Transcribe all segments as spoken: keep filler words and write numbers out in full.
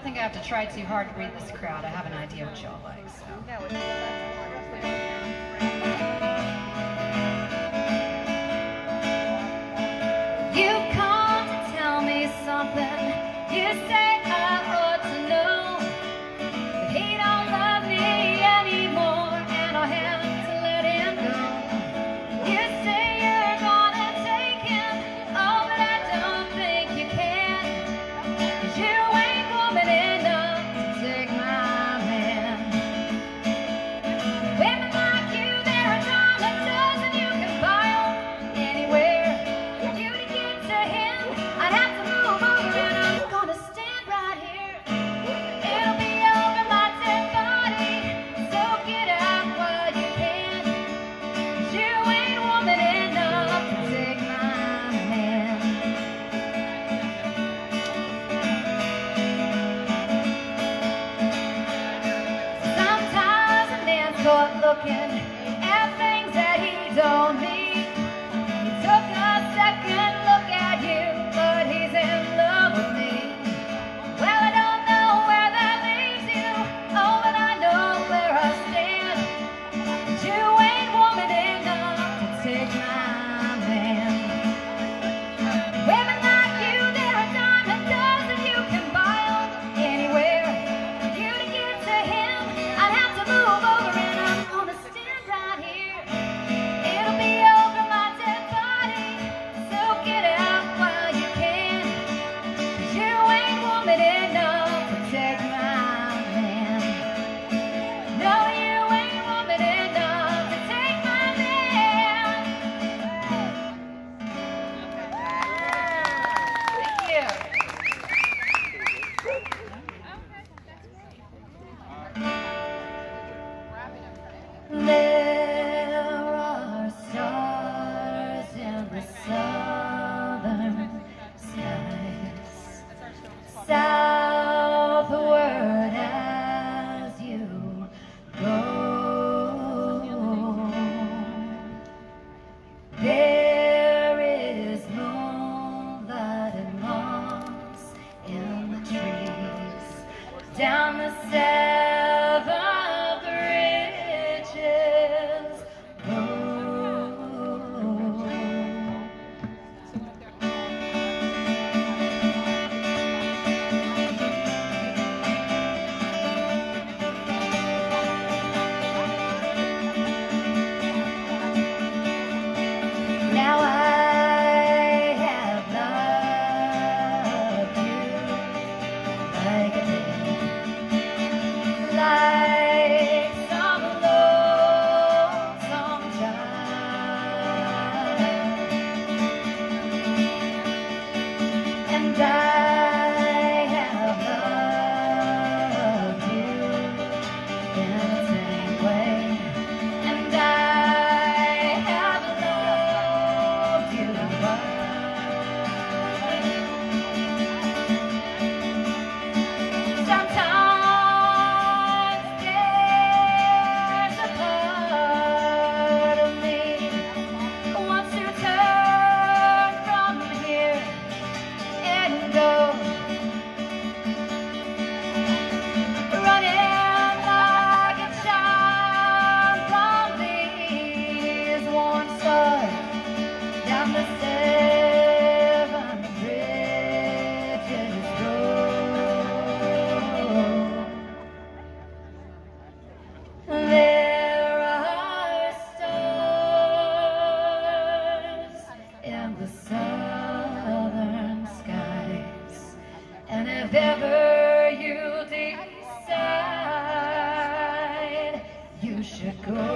think I have to try too hard to read this crowd. I have an idea what y'all like, so. You come to tell me something. You say I ought to know that he don't love me anymore, and I'll have to let him go. You say you're gonna take him, oh, but I don't think you can, 'cause you ain't woman enough to take my man. Women like you, they're a dime a dozen. You can buy 'em anywhere. For you to get to him, I'd have to move over, and I'm gonna stand right here. It'll be over my dead body, so get out while you can, 'cause you ain't woman enough to take my man. Sometimes a man's caught looking at things that he don't need. He took a second look at you, but he's in love with me. Well, I don't know where that leaves you, oh, but I know where I stand. But you ain't woman enough to take my man. Women like you, they're a dime a dozen. You can buy 'em anywhere. For you to get to him, I'd have to move over, and I'm gonna stand right here. It'll be over my dead body, so get out while you can, 'cause you ain't woman enough to take my man. No, you ain't woman enough to take my man. Thank you. There are stars in the southern skies, southward as you go. There is moonlight and moss in the trees, down the seven bridges road. Now I have loved you like a did, like some lonesome child, and I have loved you in the same way, and I have loved you well. Sometimes there's a part of me who wants to turn from here and go, running like a child from these warm stars, down the seven bridges road. There are stars in the southern skies, and if ever you decide you should go,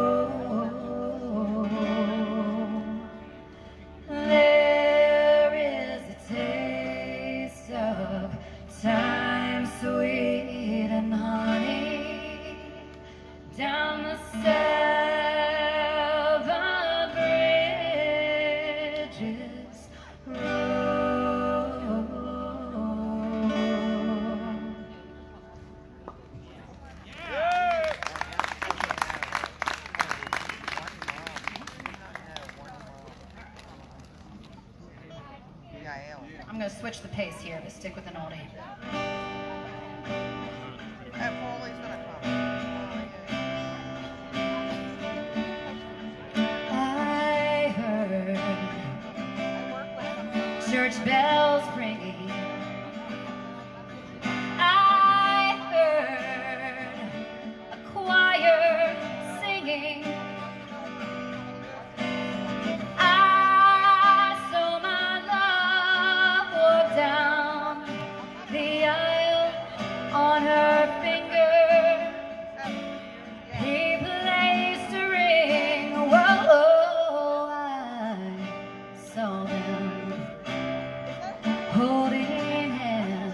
there is a taste of time, sweet and honey, down the seven bridges road. I'm going to switch the pace here, but stick with an oldie. That Foley's gonna come. I heard church bells ringing. I heard a choir singing. I saw my love walk down the aisle on her finger. He placed a ring. Whoa, I saw them holding hands.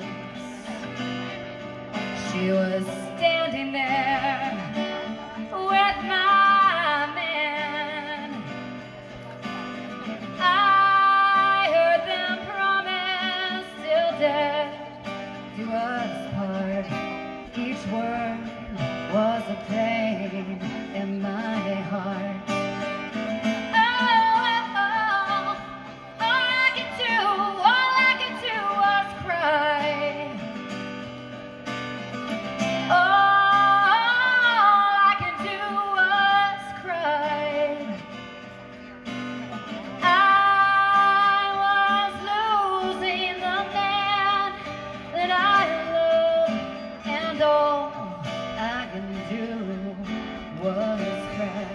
She was standing there with my man. I heard them promise till death do us part. Each word was a pain in my heart. Oh, oh, oh, all I could do, all I could do was cry. All I could do was cry. I was losing the man that I love, and all I can do was cry.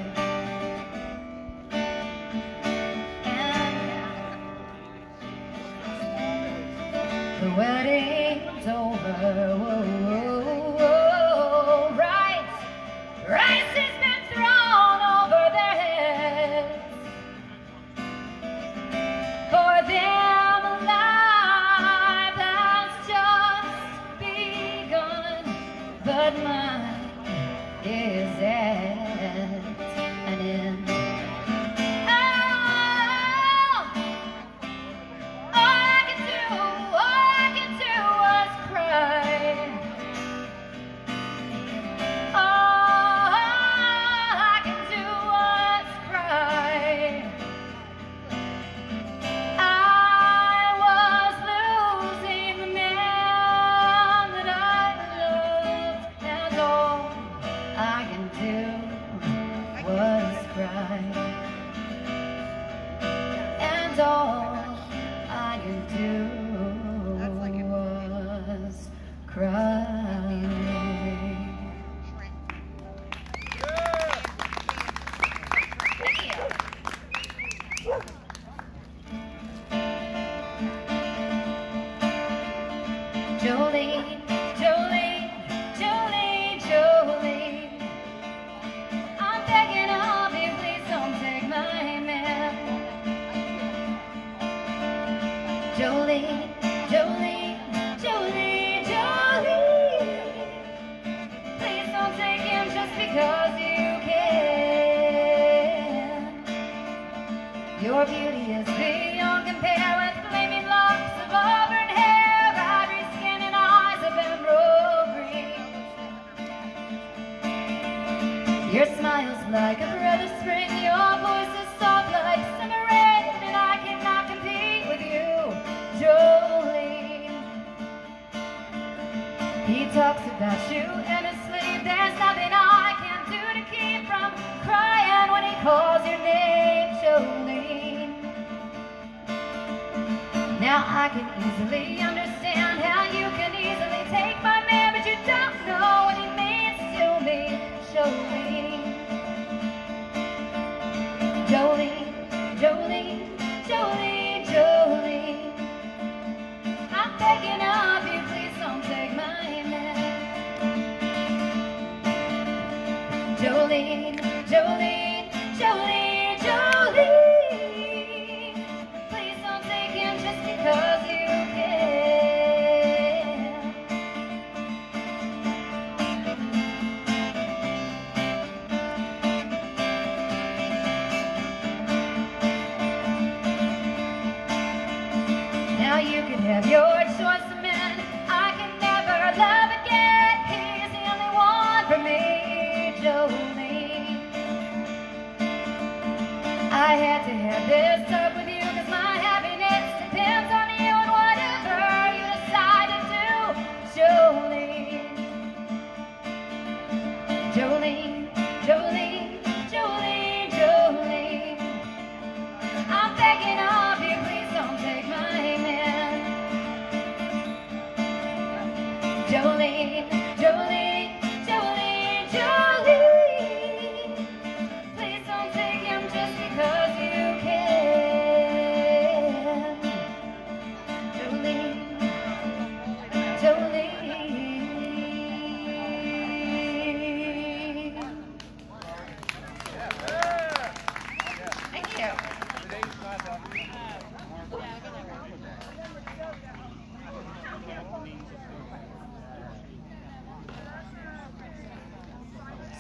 And the wedding's over. Whoa, whoa, whoa. Rice, rice has been thrown over their heads. For them, life has just begun, but mine is at an end. Oh, all I could do, all I could do was cry. All I could do was cry. I was losing the man that I loved, and all I can do was cry. And all I can do was cry. Jolene, Jolene, Jolene, Jolene, I'm begging of you, please don't take my man. Jolene, Jolene, Jolene, Jolene, please don't take him just because you can. Your beauty is beyond compare with flaming locks of auburn hair, ivory skin and eyes of emerald green. Your smile's like a breath of spring, your voice is soft like summer rain, and I cannot compete with you, Jolene. He talks about you in his sleep, there's nothing I can do to keep from crying when he calls your name, Jolene. Now I can easily understand how you can easily take my man, but you don't know what he means to me, Jolene. Jolene, Jolene, Jolene, Jolene, I'm begging of you, please don't take my man. Jolene, Jolene, Jolene, Jolene, please don't take him just because you can. Now you can have your choice of men, I can never love again. He's the only one for me, Jolene. I had to have this talk with you, cause my happiness depends on you and whatever you decide to do, Jolene.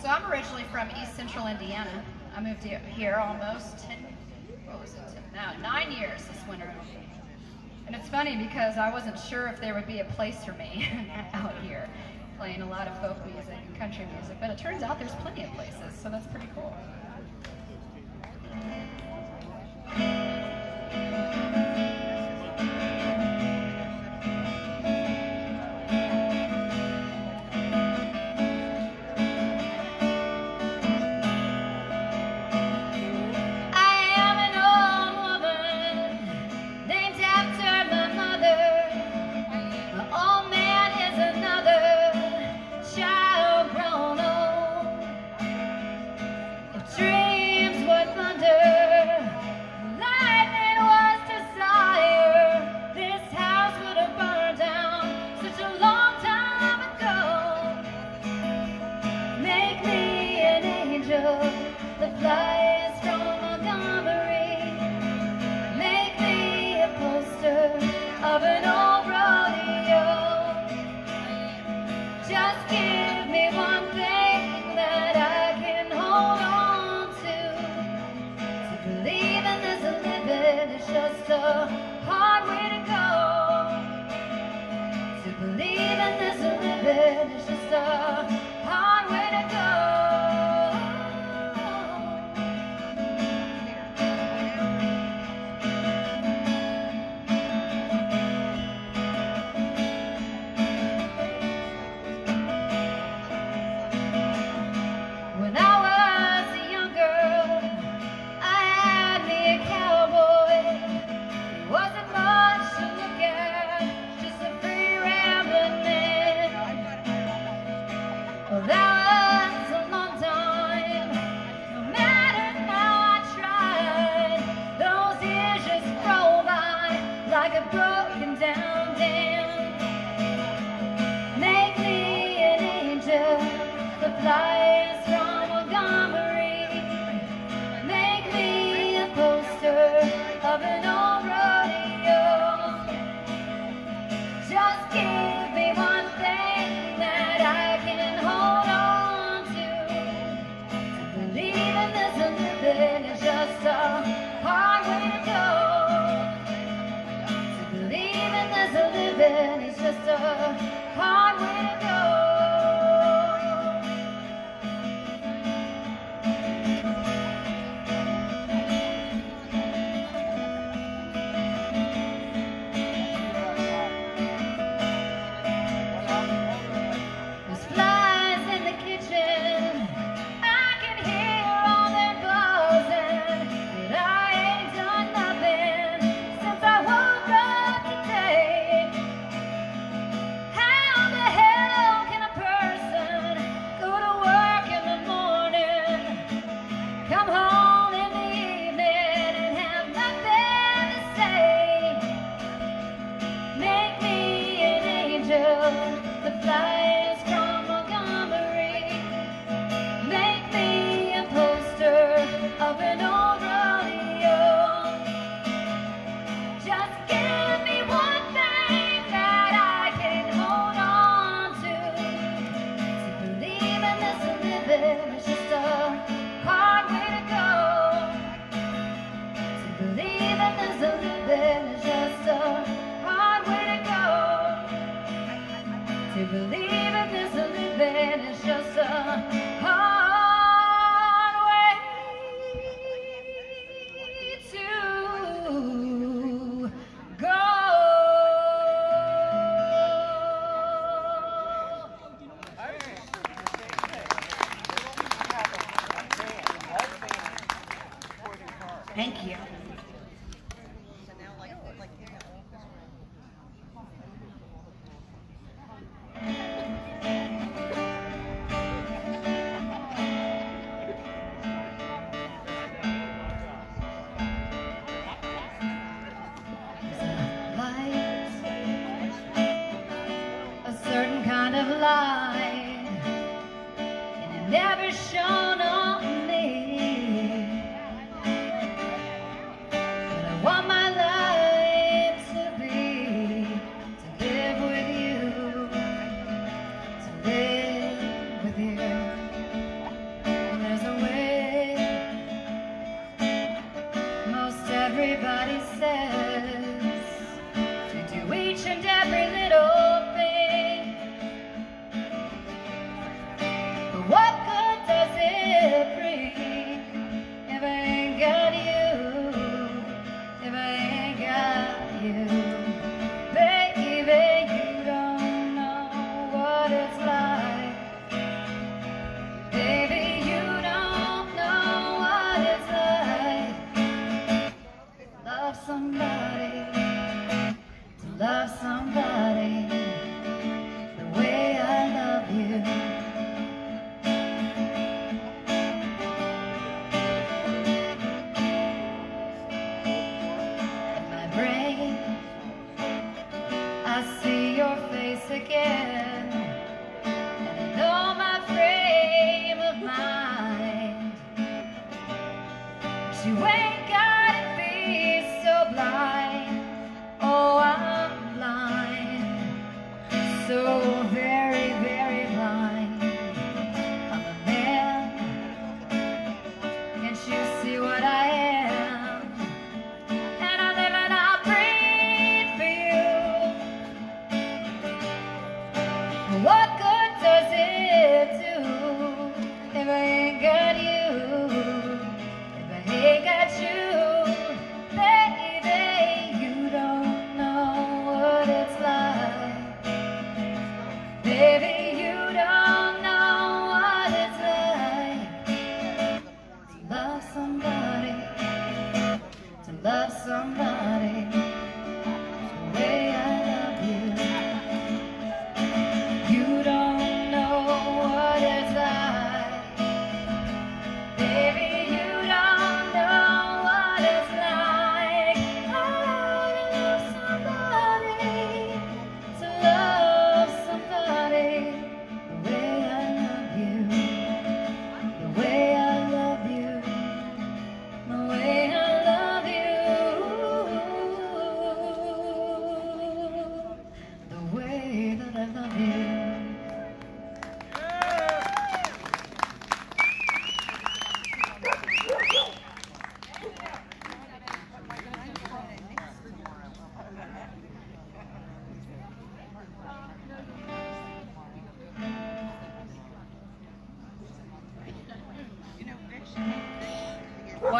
So I'm originally from East Central Indiana. I moved here almost ten, what was it, ten, no, nine years this winter. And it's funny because I wasn't sure if there would be a place for me out here, playing a lot of folk music and country music, but it turns out there's plenty of places, so that's pretty cool. Thank you.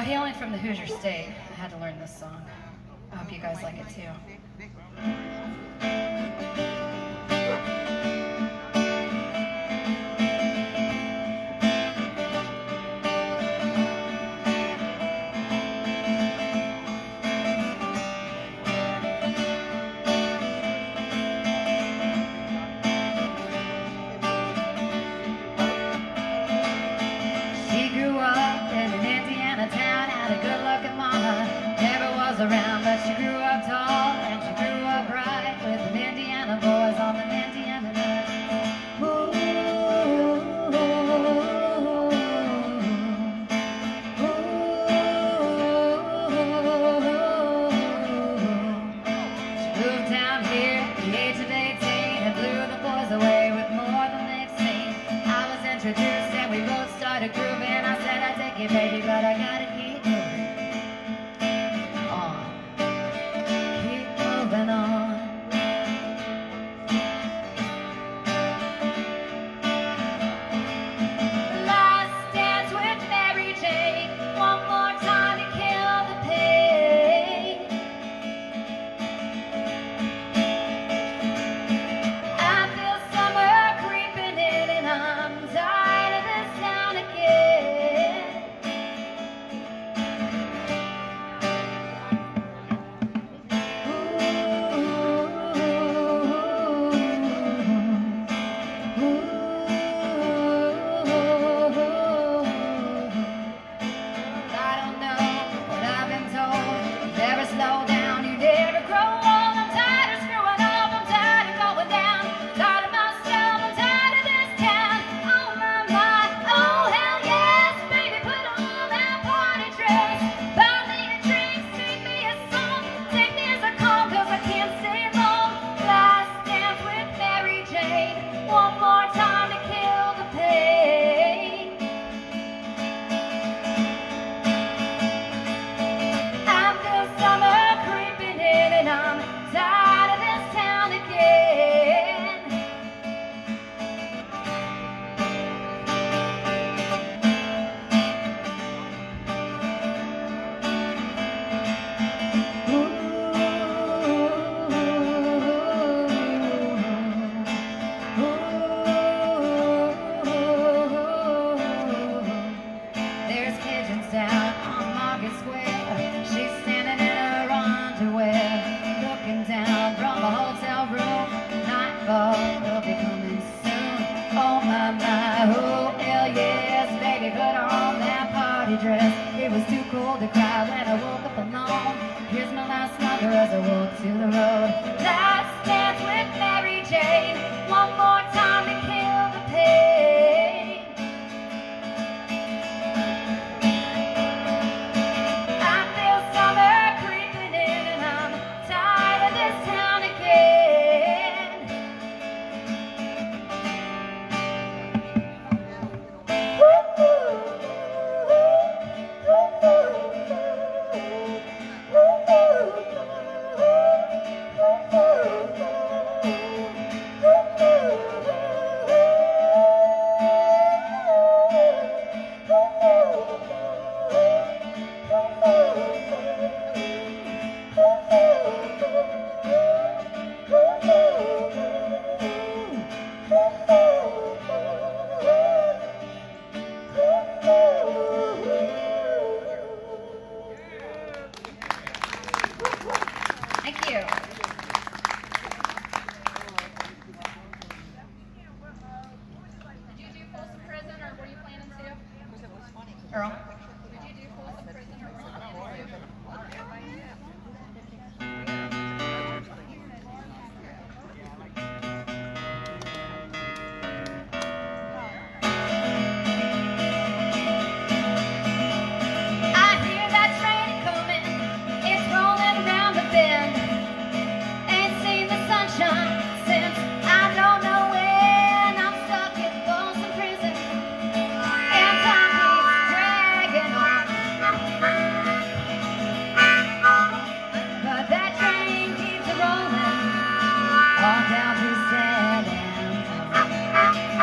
hailing from the Hoosier State, I had to learn this song. I hope you guys like it too. Around, but she grew up tall and she grew up bright with an Indiana boys on an Indiana night. Ooh, ooh, ooh, she moved down here at the age of eighteen and blew the boys away with more than they've seen. I was introduced and we both started grooving. I said I'd take you, baby, but I gotta keep moving.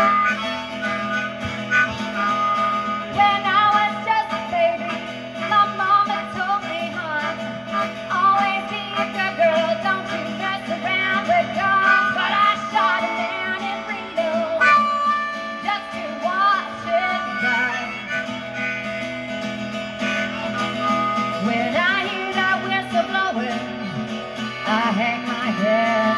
When I was just a baby, my head.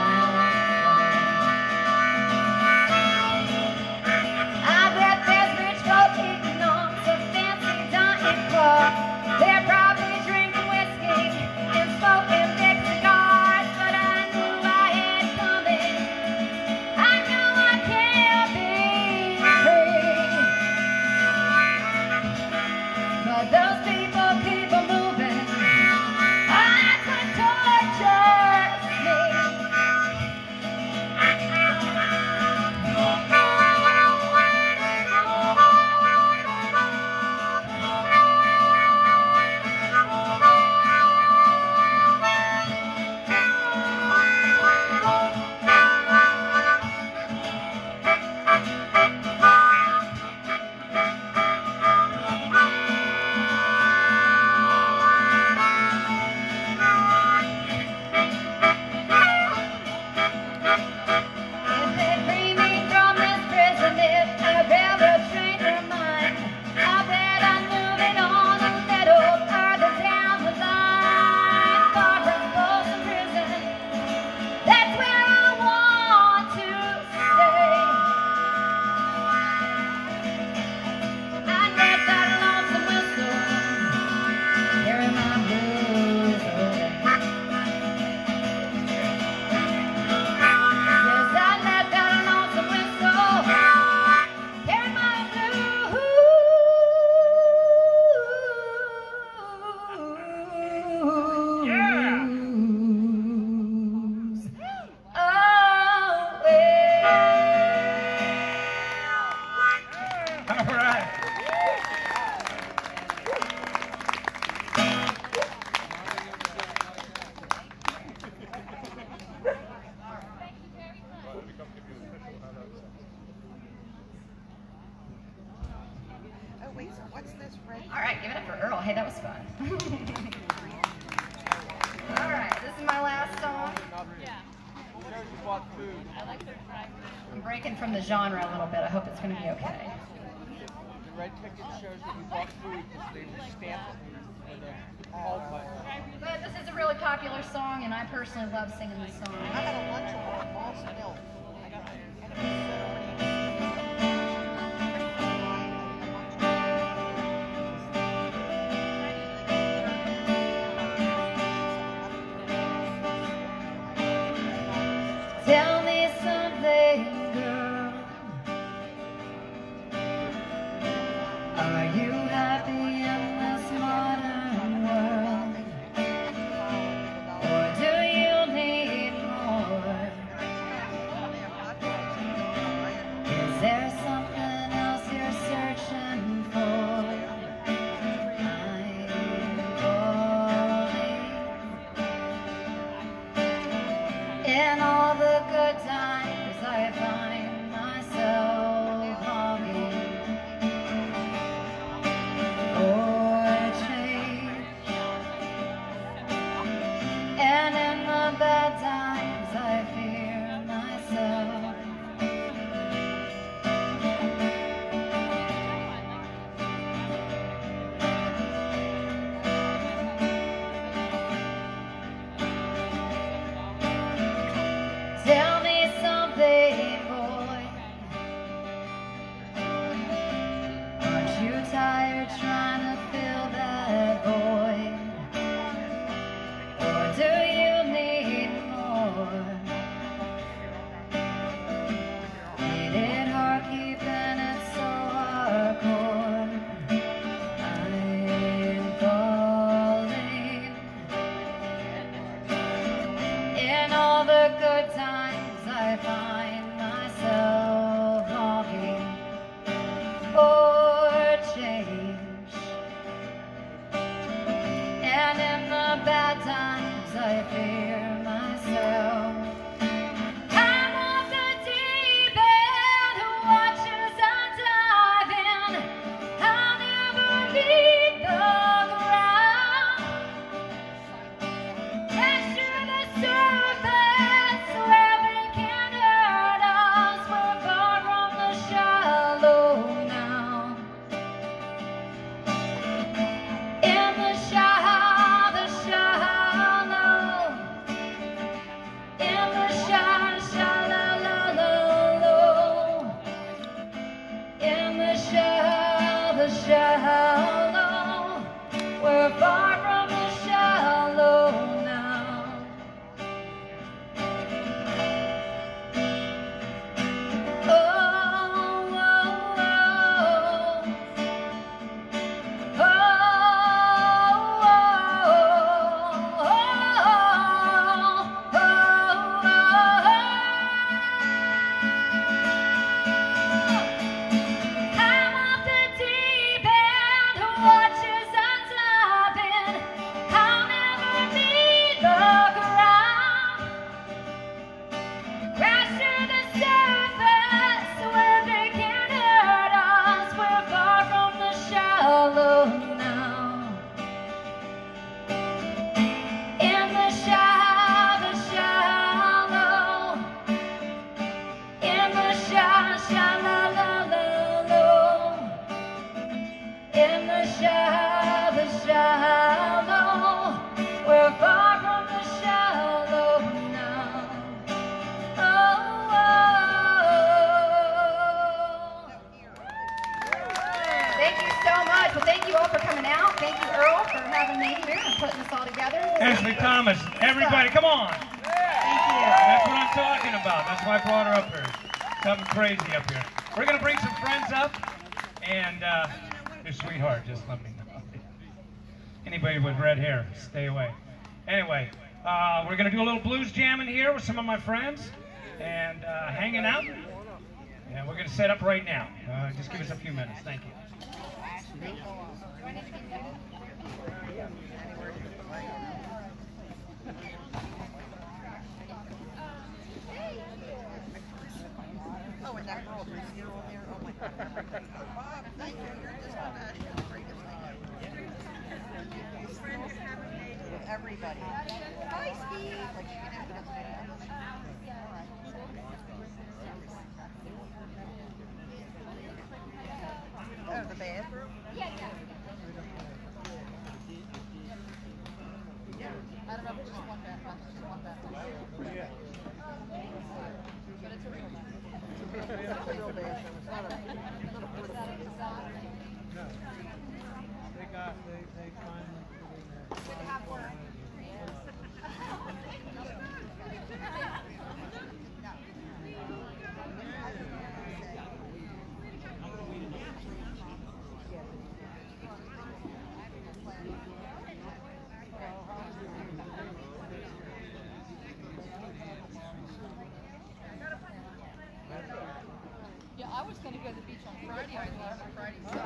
I bet there's rich folk eating on some fancy dining club. They're probably drinking whiskey and smoking big cigars, but I knew I had coming. I know I can't be free, but those people keep on moving. That's what tortures me. All right, give it up for Earl. Hey, that was fun. All right, this is my last song. I'm breaking from the genre a little bit. I hope it's going to be okay. The red ticket shows that you bought food because they were stamped with a call button. But this is a really popular song, and I personally love singing this song. I had a lunch at Ball's Milk. I got Tell me something, girl. Are you happy in this modern world? Or do you need more? Is there something else you're searching for? I'm falling. In all the good times I find myself longing for change, and in the bad times I fear myself. Tell me something, boy. Aren't you tired trying to fill that void? Or do you need more? Ain't it hard keeping it so hardcore? I'm falling. In all the good times I find myself longing for change, and in the bad times I fear myself. I'm on the deep end who watches I dive in. I'll never leave the ground. Pressure the surface where it can't hurt Leslie Thomas. Everybody, come on. Thank you. That's what I'm talking about. That's why I brought her up here. Something crazy up here. We're going to bring some friends up. And uh, your sweetheart, just let me know. Anybody with red hair, stay away. Anyway, uh, we're going to do a little blues jamming here with some of my friends. And uh, hanging out. And we're going to set up right now. Uh, just give us a few minutes. Thank you. Oh, and that girl was here on there. Oh my God. Bob, thank you. You're just the national greatest thing ever. His friends have a date with everybody. Hi, Steve. Like you can have it. Oh, the bathroom? Yeah, yeah. I don't know if it's just one bathroom. Just one bathroom. Yeah. But it's a real bathroom. It's a real bathroom. It's not a, it's not a portable. No. They got, they, they finally put in there. Good to have work. Yeah, I was going to go to the beach on Friday. I left on Friday. So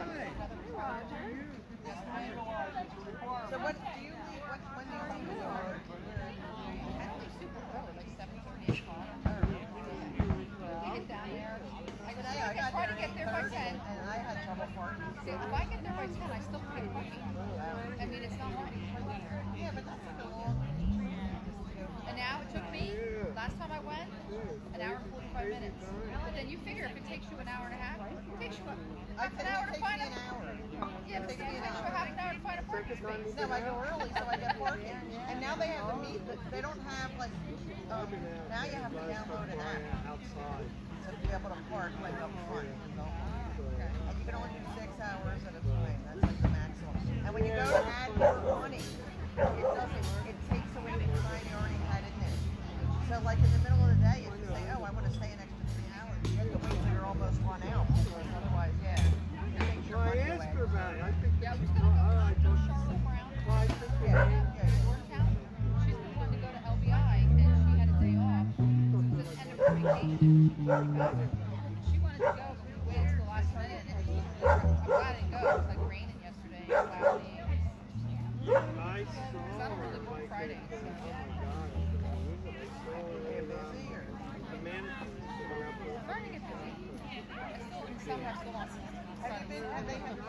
what do you leave? What, when do you leave? I don't leave super early, like seven thirty, eight o'clock. We get down there. I go, I got try to get there by ten. And I had trouble parking. See, if I get there by ten, I still pay parking. I mean, it's not long. Yeah, but that's like a long. And now it took me, last time I went, an hour and forty-five minutes. But then you figure if it takes you an hour and a half, it takes you a, half an hour to find a an hour. Yeah, but it takes you half an hour to find a parking space. No, I go early so I get parking. And now they have to meet, they don't have like, um, now you have to download an app to be able to park like up front. And you can only do six hours at a time. That's like the maximum. And when you go to add more money, it doesn't, it takes away the time you already had in there. So like in the middle of the day, if you say, oh, I want to stay an extra three hours, you have to wait till you're almost run out. Because otherwise, yeah, it takes your money away. I asked her about it. I think yeah, she's going to go to Charlotte Brown. Well, I think yeah, yeah, yeah. Georgetown. She's been wanting to go to L B I, and she had a day off. It was the end of her vacation. She wanted to go, but we waited till the last minute. And she, I'm glad I didn't go. It was like raining yesterday, cloudy. I saw her really book Friday. So. Starting to get busy. I still, in summer, I still want some. Have you been, have they been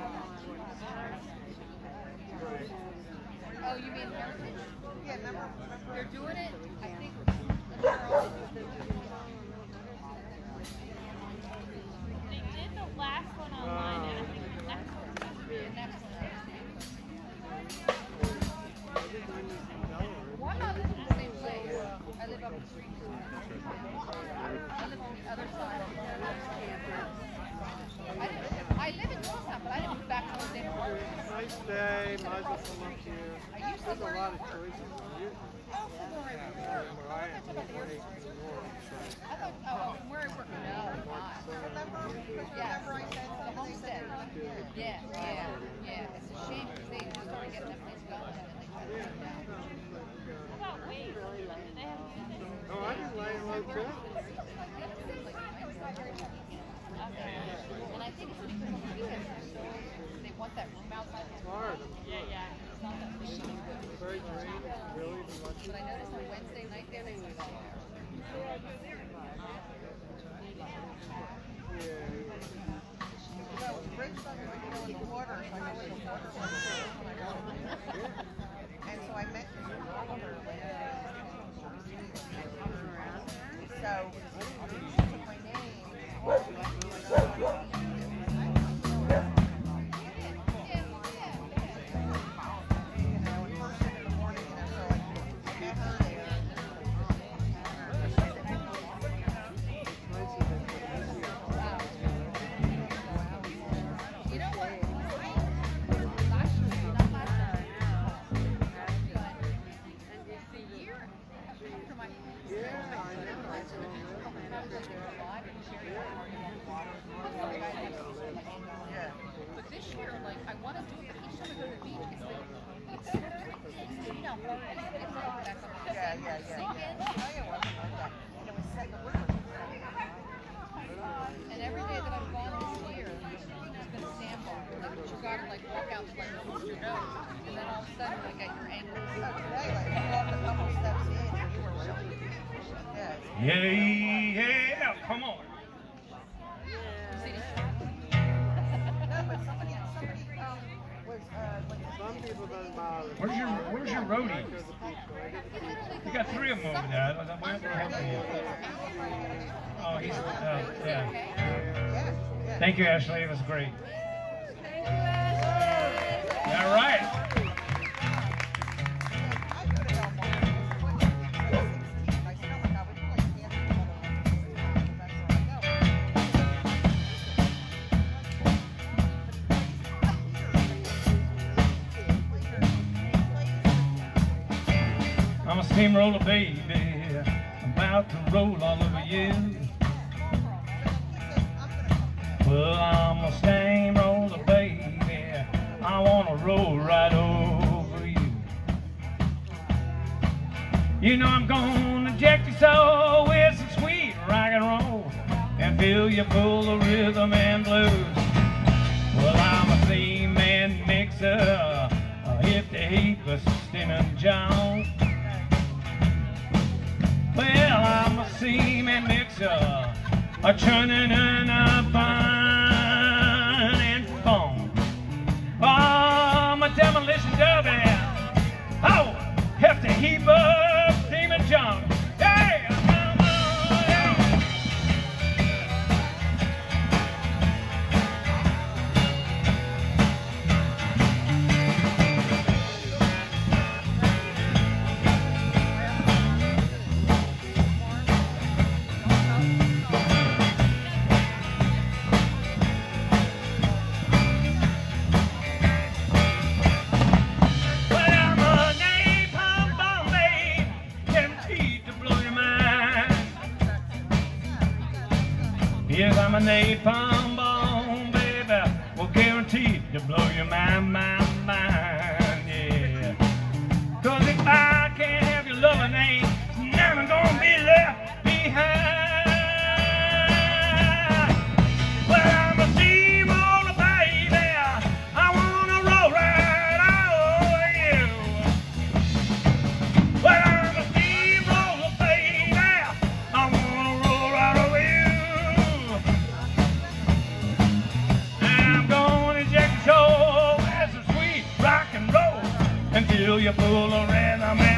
Oh, you mean Heritage? Yeah, remember, remember. They're doing it, I think, They did the last one online, and I think the next one's going to be the next one. Well, I'm not living in the same place. I live up the street. I live on the other side of the campus. I, didn't, I live in Georgetown, but I didn't move back to the same work. Nice day, might as well come up here. I used to There's a lot of choices. You, Oh, from where I work. where I am, I thought you were twenty to the north, so. I thought, oh, from where I work, no, I'm not. Remember, because Yes, remember I said the homestead. Yeah. Yeah, yeah, yeah. It's a shame because they started getting that place going and then they tried to shut it down. How about Wade? Do they have anything? Oh, I didn't like it like that. Okay. And I think it's because of the weekends are so, they want that room outside. It's hard. Yeah, yeah. It's not that big. It's very draining, really, the much. But I noticed on Wednesday night there, they were there. Well, Rich doesn't like to go in the water, so I know where the water was. And so I met his brother later. So she took my name. usually do it live and Sherry will already on the water. Some guys have to do it like eight dollars. Yeah. But this year, like, I want to do it, but each time I go to the beach, it's like, it's so freaking, you know, and it's it's like back up the Yeah, yeah, yeah. sink in. Oh, yeah, it wasn't like that. And it was set, the river was set. And every day that I've gone this year, there's been a sample. Like, you gotta, like, walk out to, like, boost your nose. And then all of a sudden, like, at your ankles. Oh, today, like, you walked a couple steps in and you were really, yeah. Yeah, yeah, come on. You see this? No, but somebody, somebody, um, was, uh, like, Some people don't bother. Where's your Where's your roadie? You got three of them over there. I don't know where the hell they are. Oh, he's uh, yeah. yeah, yeah. Thank you, Ashley. It was great. All right. I go to Del Mar. When I was sixteen, I felt like I would play tennis all the way. That's where I go. I'm a steamroller, baby. I'm about to roll all over you. Well, I'm a steamroller, baby. I wanna roll right over you. You know I'm gonna inject your soul with some sweet rock and roll and fill you full of rhythm and blues. Well, I'm a theme-man mixer, a hip-to-heap, a steaming John. Well, I'm a seam-man mixer, a churning and a fine and fun. I'm a demolition derby. Oh, have to heap up steaming John. Hey, come on, yeah. Yes, I'm a napalm bomb, baby. Well, guaranteed to blow your mind, mind, mind, yeah. Cause if I can't have your loving, ain't never gonna be left behind. Well, I'm a steamroller, baby. I wanna roll right over you. Well, I'm a steamroller, baby. I wanna roll right over you. Until you're full of rhythm.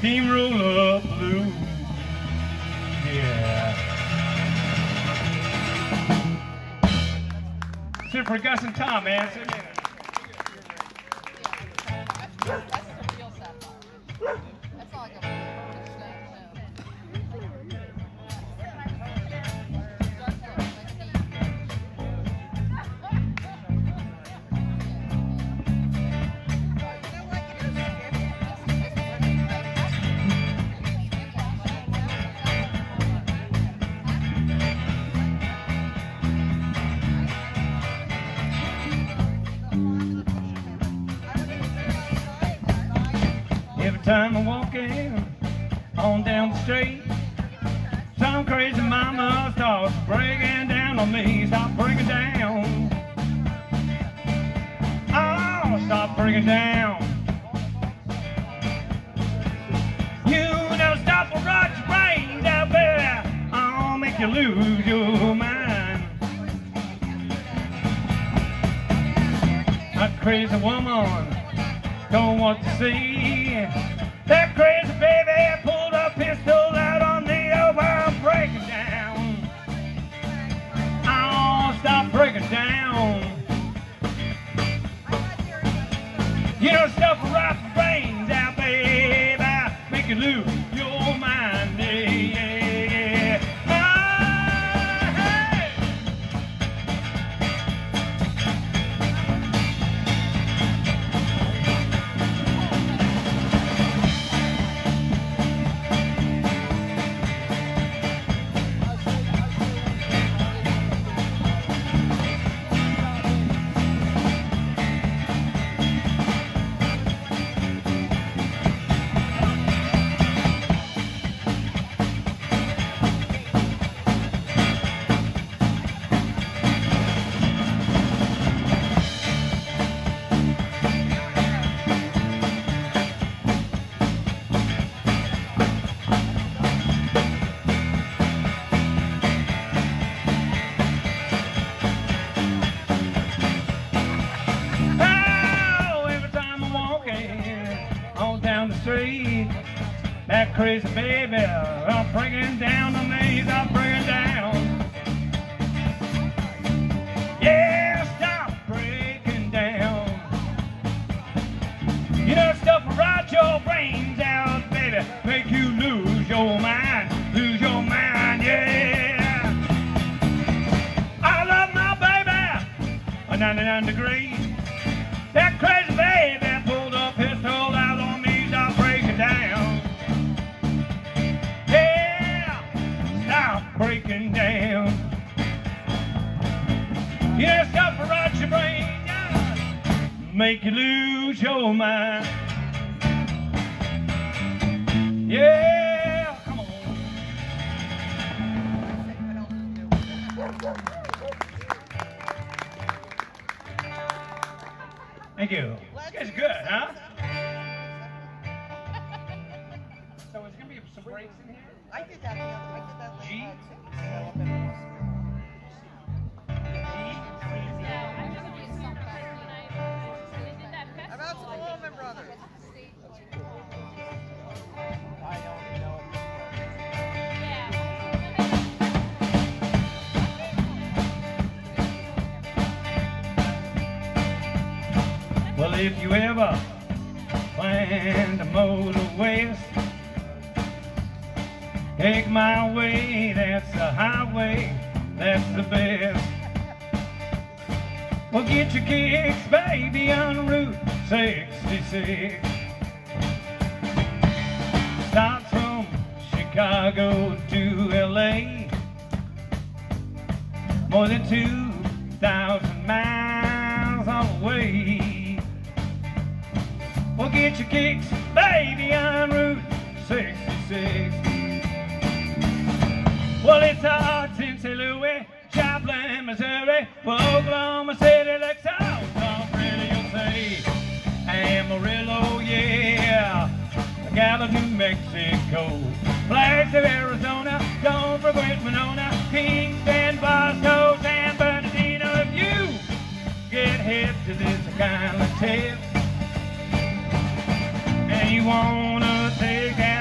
Steamroller Blues. Yeah. Sit for Gus and Tom, man. Sit in. That's the real sapphire. That's not like a perfect stone, no. Dark blue, like a deep. Every time I'm walking on down the street, some crazy mama starts breaking down on me. Stop breaking down. Oh, stop breaking down. You never stop or rot your brains out there. I'll make you lose your mind. A crazy woman don't want to see that crazy baby pulled a pistol out on me. Oh, I'm breaking down. Oh, stop breaking down. You know, stuff will rock your brains out, baby. Make you lose your mind. Yeah, yeah, yeah. Ah, hey. That crazy baby, I'm breaking down the maze, I'm breaking down. Yeah, stop breaking down. You know, stuff will rot your brains out, baby, make you lose your mind, lose your mind, yeah. I love my baby, a ninety-nine degrees. That crazy baby pulled a pistol out on me, stop breaking down. Breaking down. Yeah, stop for rot your brain, yeah. Make you lose your mind. Yeah, come on. Thank you. You guys are good, huh? So it's gonna be some breaks in here. I did that the other, I did that last G? night too. How about some Allman Brothers? Well, if you ever plan to motor west, take my way, that's the highway, that's the best. Well, get your kicks, baby, on Route sixty-six. Start from Chicago to L A, more than two thousand miles away. Well, get your kicks, baby, on Route sixty-six. Well, it's hot in Saint Louis, Joplin, Missouri. Well, Oklahoma City looks out, so pretty, you'll say. Amarillo, yeah, Gallup, New Mexico, Flagstaff, Arizona, don't forget Winona, Kingston, Bosco, San Bernardino. If you get hip to this kind of tip, and you wanna take out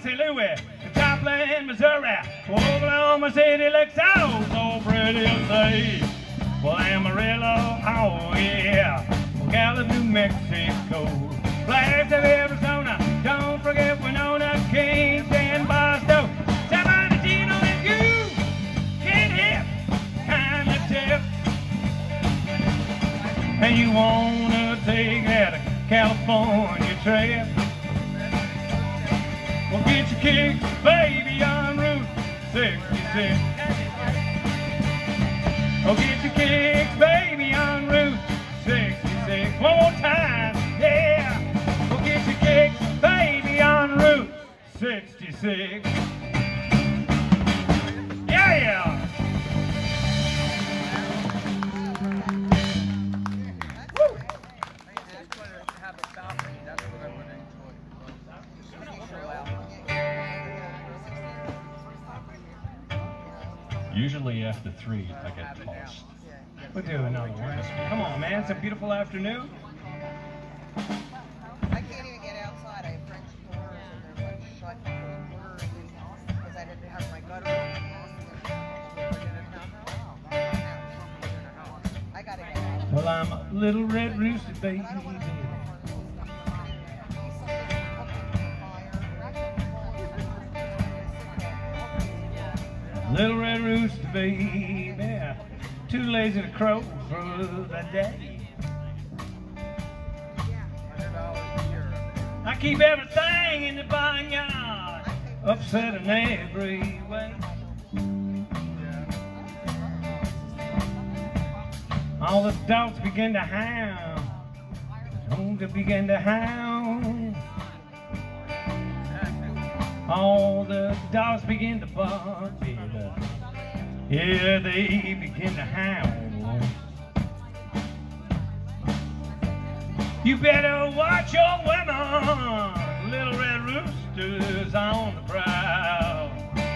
Saint Louis, to Joplin, Missouri. Oklahoma City looks oh so pretty and safe. Well, Amarillo, oh yeah. Well, Gallup, New Mexico. Flagstaff, Arizona. Don't forget Winona, Kingston, Boston. San Bernardino and you can hip, kind of tip. And you wanna take that California trip? Well, get your kicks, baby, on Route sixty-six. Oh, get your kicks, baby, on Route sixty-six. One more time, yeah. Oh, get your kicks, baby, on Route sixty-six. Yeah. Woo. Just wanted to have a balcony. That's what I would enjoy. Usually after three, I get tossed. We'll do another one. Come on, man. It's a beautiful afternoon. I can't even get outside. I have French doors and they're like shut quarter because I didn't have my gutter. I gotta get out. Well, I'm a little red rooster, baby. Little red rooster, baby. Too lazy to crow for the day. I keep everything in the barnyard upset in every way. All the dogs begin to howl. Oh, they begin to howl. All the dogs begin to bark. Yeah, they begin to howl. You better watch your women, little red roosters on the prowl.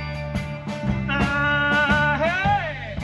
Ah, hey.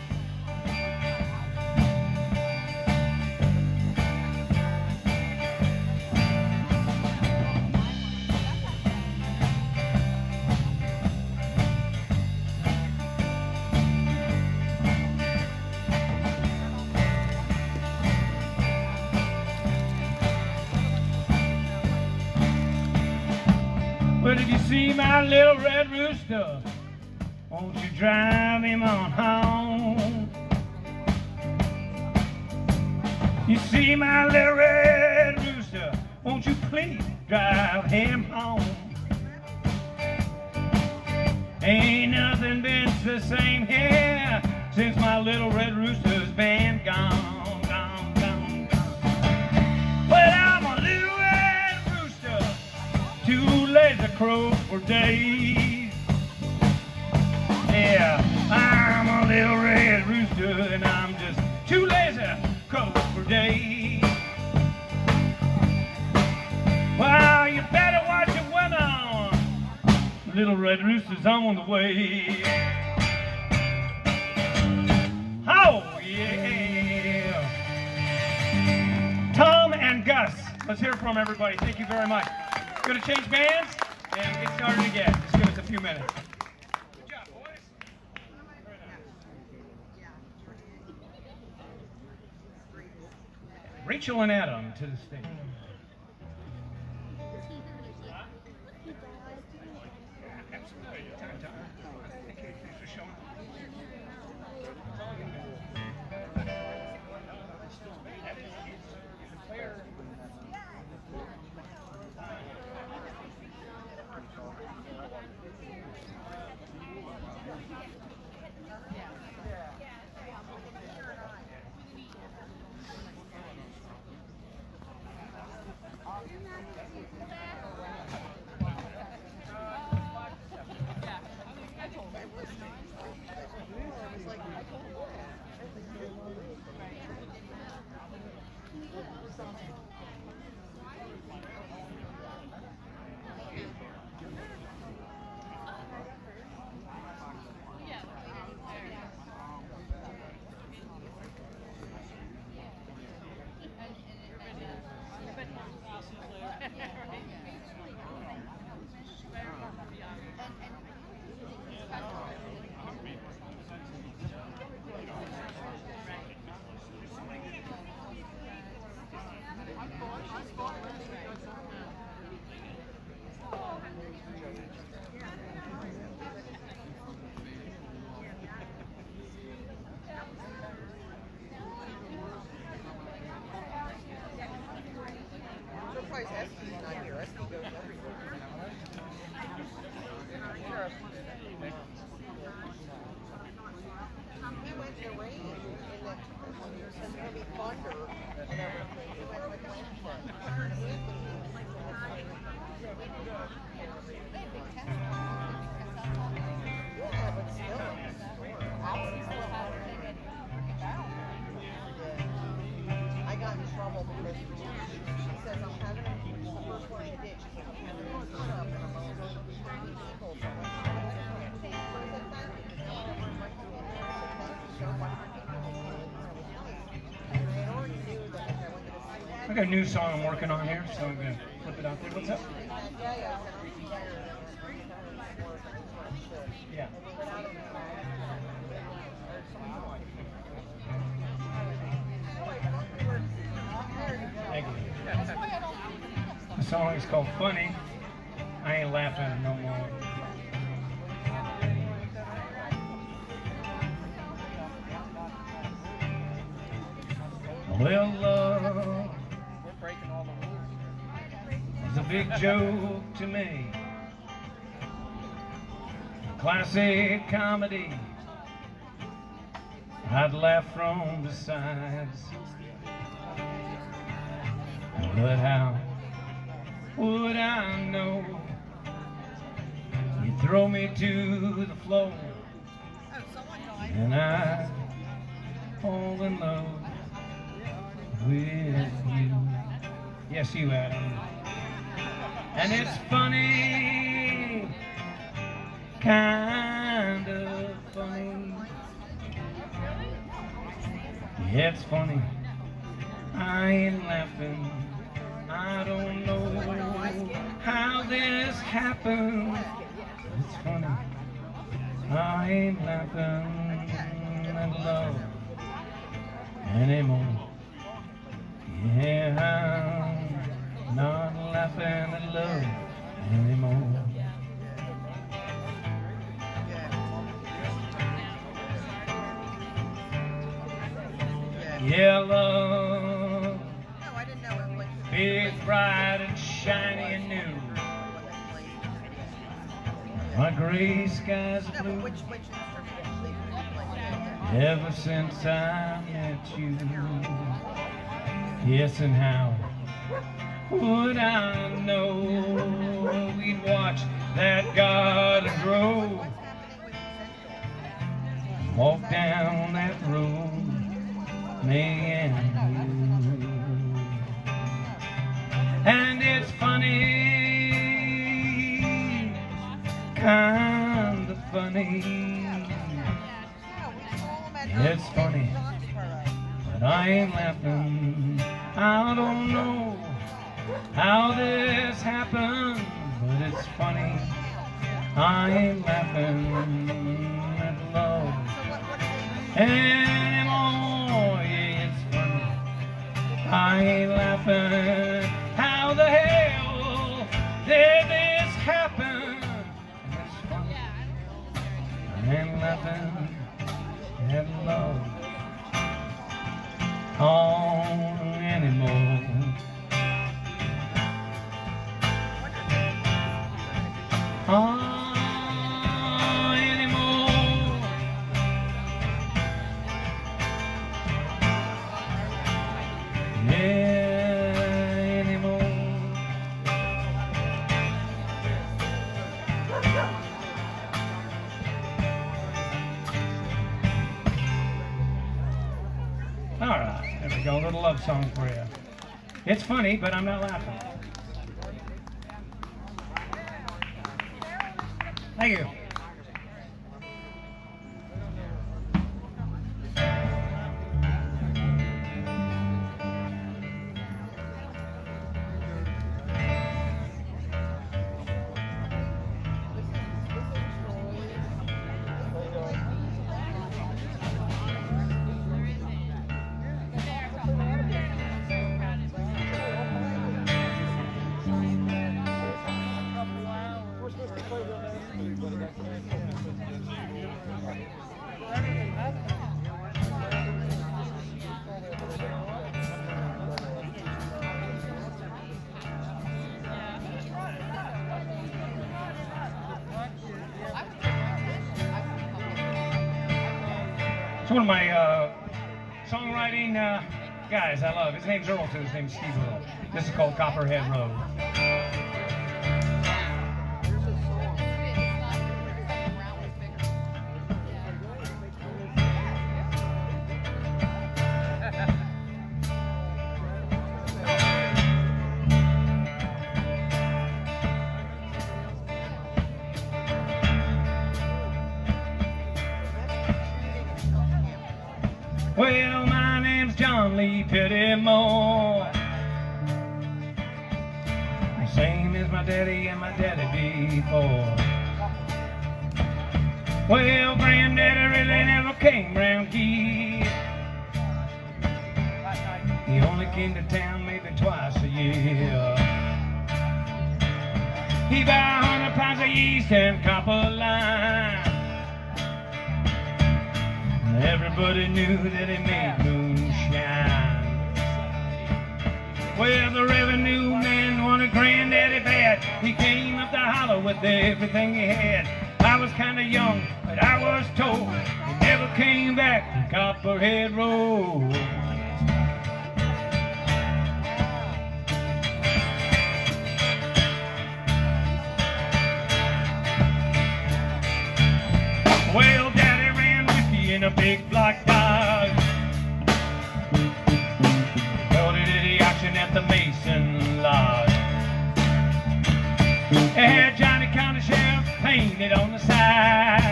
But if you see my little red rooster, won't you drive him on home? You see my little red rooster, won't you please drive him home? Ain't nothing been the same here since my little red rooster's been gone, gone, gone, gone. Well, I'm a little red rooster, too lazy to crow for days. Yeah, I'm a little red rooster and I'm just too lazy to crow for days. Well, you better watch your women. Little red rooster's on the way. Oh, yeah. Tom and Gus. Let's hear from everybody. Thank you very much. Going to change bands and get started again. Just give us a few minutes. Good job, boys. Rachel and Adam to the stage. Absolutely. Time, time. Thank you. Thanks for showing up. surprised Esky's not here. Esky goes everywhere. He went to rain in the, he said there'll be thunder and everything. He went with Wednesday. Yeah, but still. I got in trouble because she says I'm having a the first one she did. She said I'm having a cut up and I'm going to go to Eagles. So I said, thank you. I said, thank you so much. I got a new song I'm working on here, so I'm going to flip it out there. What's up? Yeah. Thank you. The song is called Funny. I ain't laughing no more. Well, love is a big joke to me. Classic comedy I'd laugh from the sides. But how would I know? You throw me to the floor and I fall in love with you. Yes, you, Adam. And it's funny, kind of funny. Yeah, it's funny. I ain't laughing. I don't know how this happened. It's funny. I ain't laughing at love anymore. Yeah, I'm not laughing at love anymore. Yeah, love, big, bright, and shiny and new. My gray skies are blue. Ever since I met you. Yes, and how would I know we'd watch that garden grow, walk down that road, me and you. And it's funny, kind of funny. It's funny, but I ain't laughing. I don't know how this happened, but it's funny. I ain't laughing at love anymore. Yeah, it's funny. I ain't laughing. How the hell did this happen? It's funny. I ain't laughing at love oh, anymore. Oh, anymore. Yeah, anymore. All right, there we go. A little love song for you. It's funny, but I'm not laughing. Thank you. We're supposed to play real nice, but It's one of my uh, songwriting uh, guys I love. His name's Earl too. His name's Steve Earl. This is called Copperhead Road. Well, my name's John Lee Pettymore, same as my daddy and my daddy before. Well, granddaddy really never came round here. He only came to town maybe twice a year. He bought a hundred pounds of yeast and copper line. Everybody knew that he made moonshine. Well, the revenue man wanted granddaddy bad. He came up the holler with everything he had. I was kind of young, but I was told he never came back from Copperhead Road. Well, Daddy ran whiskey in a big black dog. Held it at the auction at the Mason Lodge. It had Johnny County Sheriff painted on the side.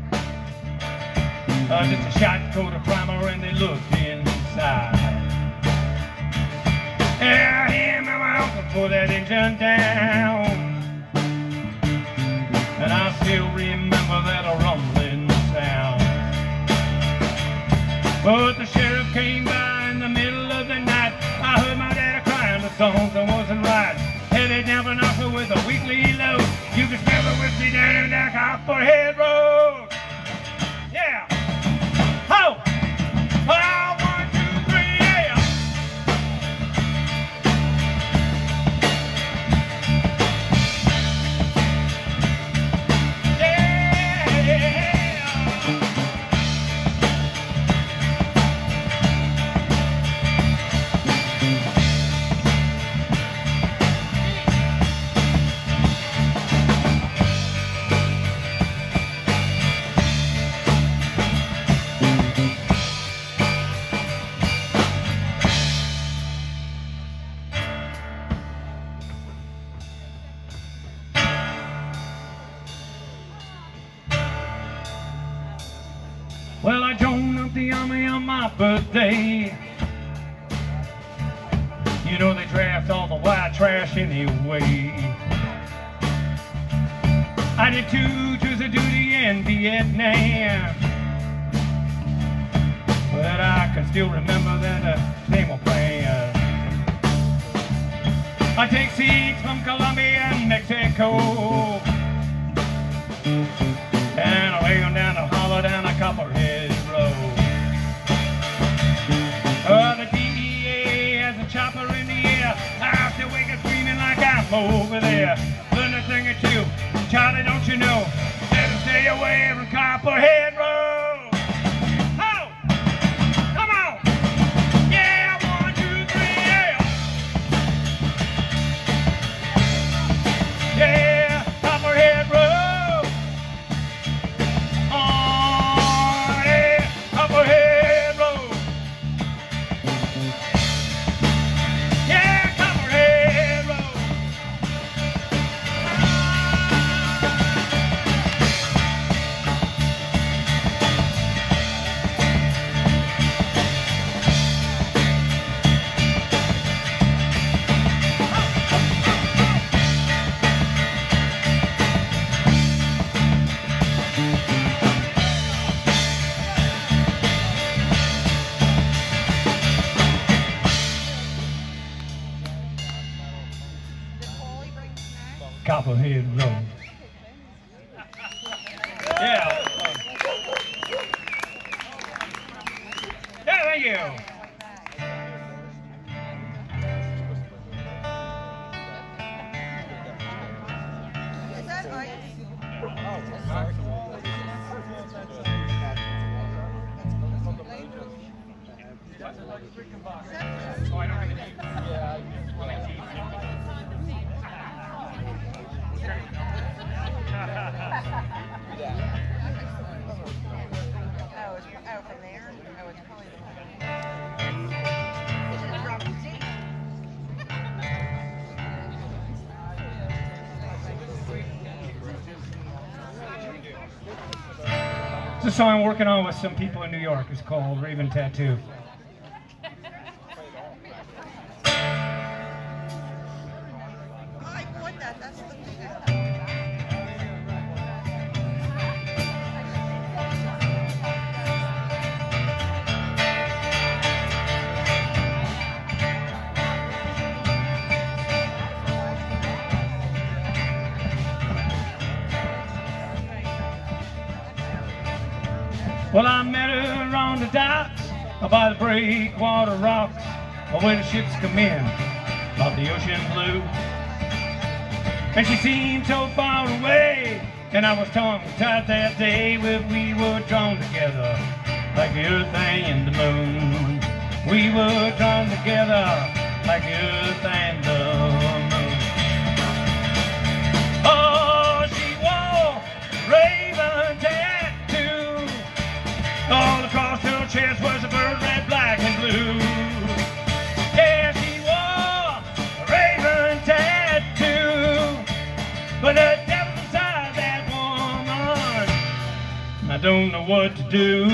Uh, just a shot coat of primer and they looked inside. Yeah, him and my uncle pulled that engine down. And I still remember that rumbling sound. But the sheriff came by in the middle of the night. I heard my daddy crying, the something wasn't right. Headed down Pinocchio with a weekly load. You can smell the whiskey down in that Copperhead Road. Yeah. Ho! Oh, one, two, three, yeah. Well, I joined up the army on my birthday. You know they draft all the white trash anyway. I did two tours of duty in Vietnam, but I can still remember that uh, naval plan. I take seeds from Colombia and Mexico, and I lay them down the hollow down a Copperhead Road. Uh, the D E A has a chopper in the air. I still wake up screaming like I'm over there. Learn a thing or two, Charlie, don't you know? Better stay away from Copperhead Road. Oh, come on. Yeah, one, two, three, yeah. Yeah, Copperhead Road. Oh, yeah, Copperhead Road. Yeah, Copperhead Road. Copperhead Road. Yeah. Yeah, thank you. Is that right? Oh, I don't even need Yeah. Oh, it's, oh, from there? Oh, it's probably the one. You should have dropped the seat. It's a song I'm working on with some people in New York. It's called Raven Tattoo. I bought that. That's the thing I thought. Well, I met her on the docks by the breakwater rocks where the ships come in off the ocean blue. And she seemed so far away, and I was tongue-tied that day when we were drawn together like the earth and the moon. We were drawn together like the earth and the moon. Oh, she wore raven tattoo. All across her chest was a bird, red, black, and blue. Yeah, she wore a raven tattoo. But the devil inside that woman, I don't know what to do.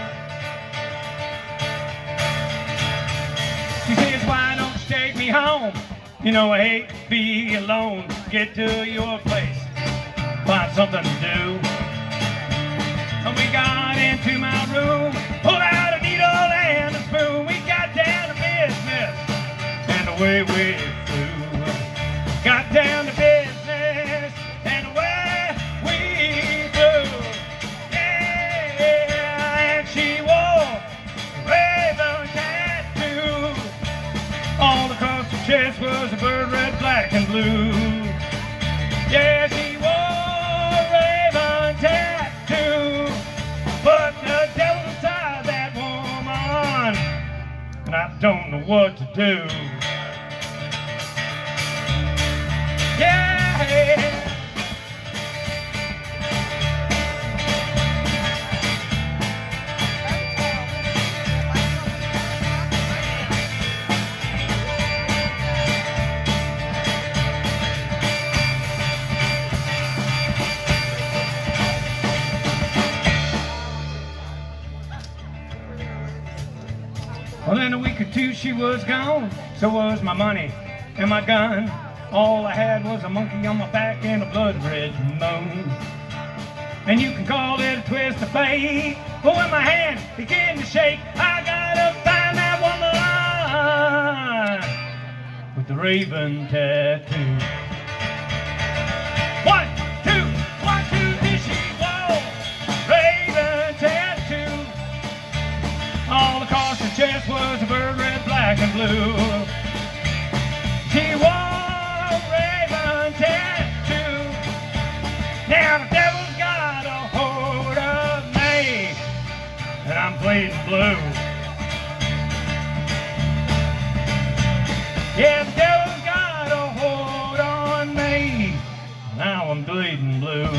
She says, why don't you take me home? You know I hate to be alone. Get to your place, find something to do. And we got into my room, pulled out a needle and a spoon. We got down to business, and away we flew. Got down to business, and away we flew. Yeah, and she wore a raven tattoo. All across her chest was a bird, red, black, and blue. Yeah, she wore a raven tattoo. But the devil inside that woman, and I don't know what to do. Yeah. Well, in a week or two she was gone, so was my money and my gun. All I had was a monkey on my back and a blood-red moon. And you can call it a twist of fate, but when my hand began to shake, I gotta find that woman with the raven tattoo. One, two, one, two, three, she wore raven tattoo. All across her chest was a bird, red, black, and blue. She wore a raven tattoo. Now the devil's got a hold of me, and I'm bleeding blue. Yeah, the devil's got a hold on me, now I'm bleeding blue.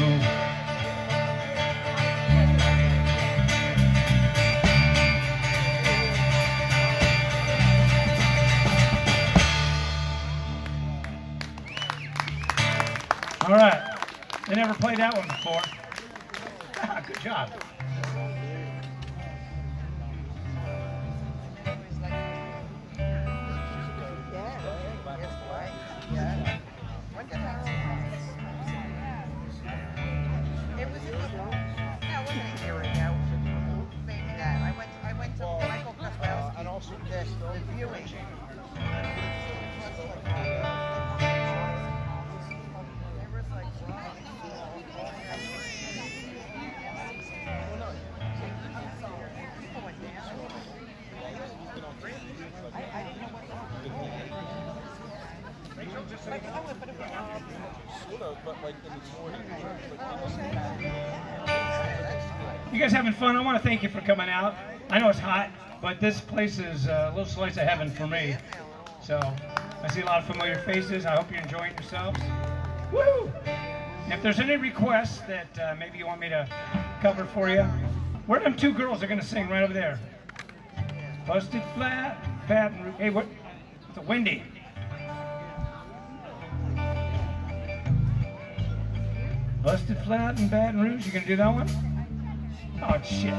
All right, they never played that one before. Ah, good job. It was in the, no, it wasn't a year ago. Maybe that. I went, I went to Michael Kozlowski, and also the, the viewing. There was like, people went down. I, I didn't know what like, oh, but it was, um, Sort of, but like in the morning. You guys having fun? I want to thank you for coming out. I know it's hot. but this place is uh, a little slice of heaven for me. So I see a lot of familiar faces. I hope you're enjoying yourselves. Woo! And if there's any requests that uh, maybe you want me to cover for you, where are them two girls are going to sing right over there? Busted Flat, Baton Rouge. Hey, what? It's a Wendy. Busted Flat in Baton Rouge. You gonna do that one? Oh shit.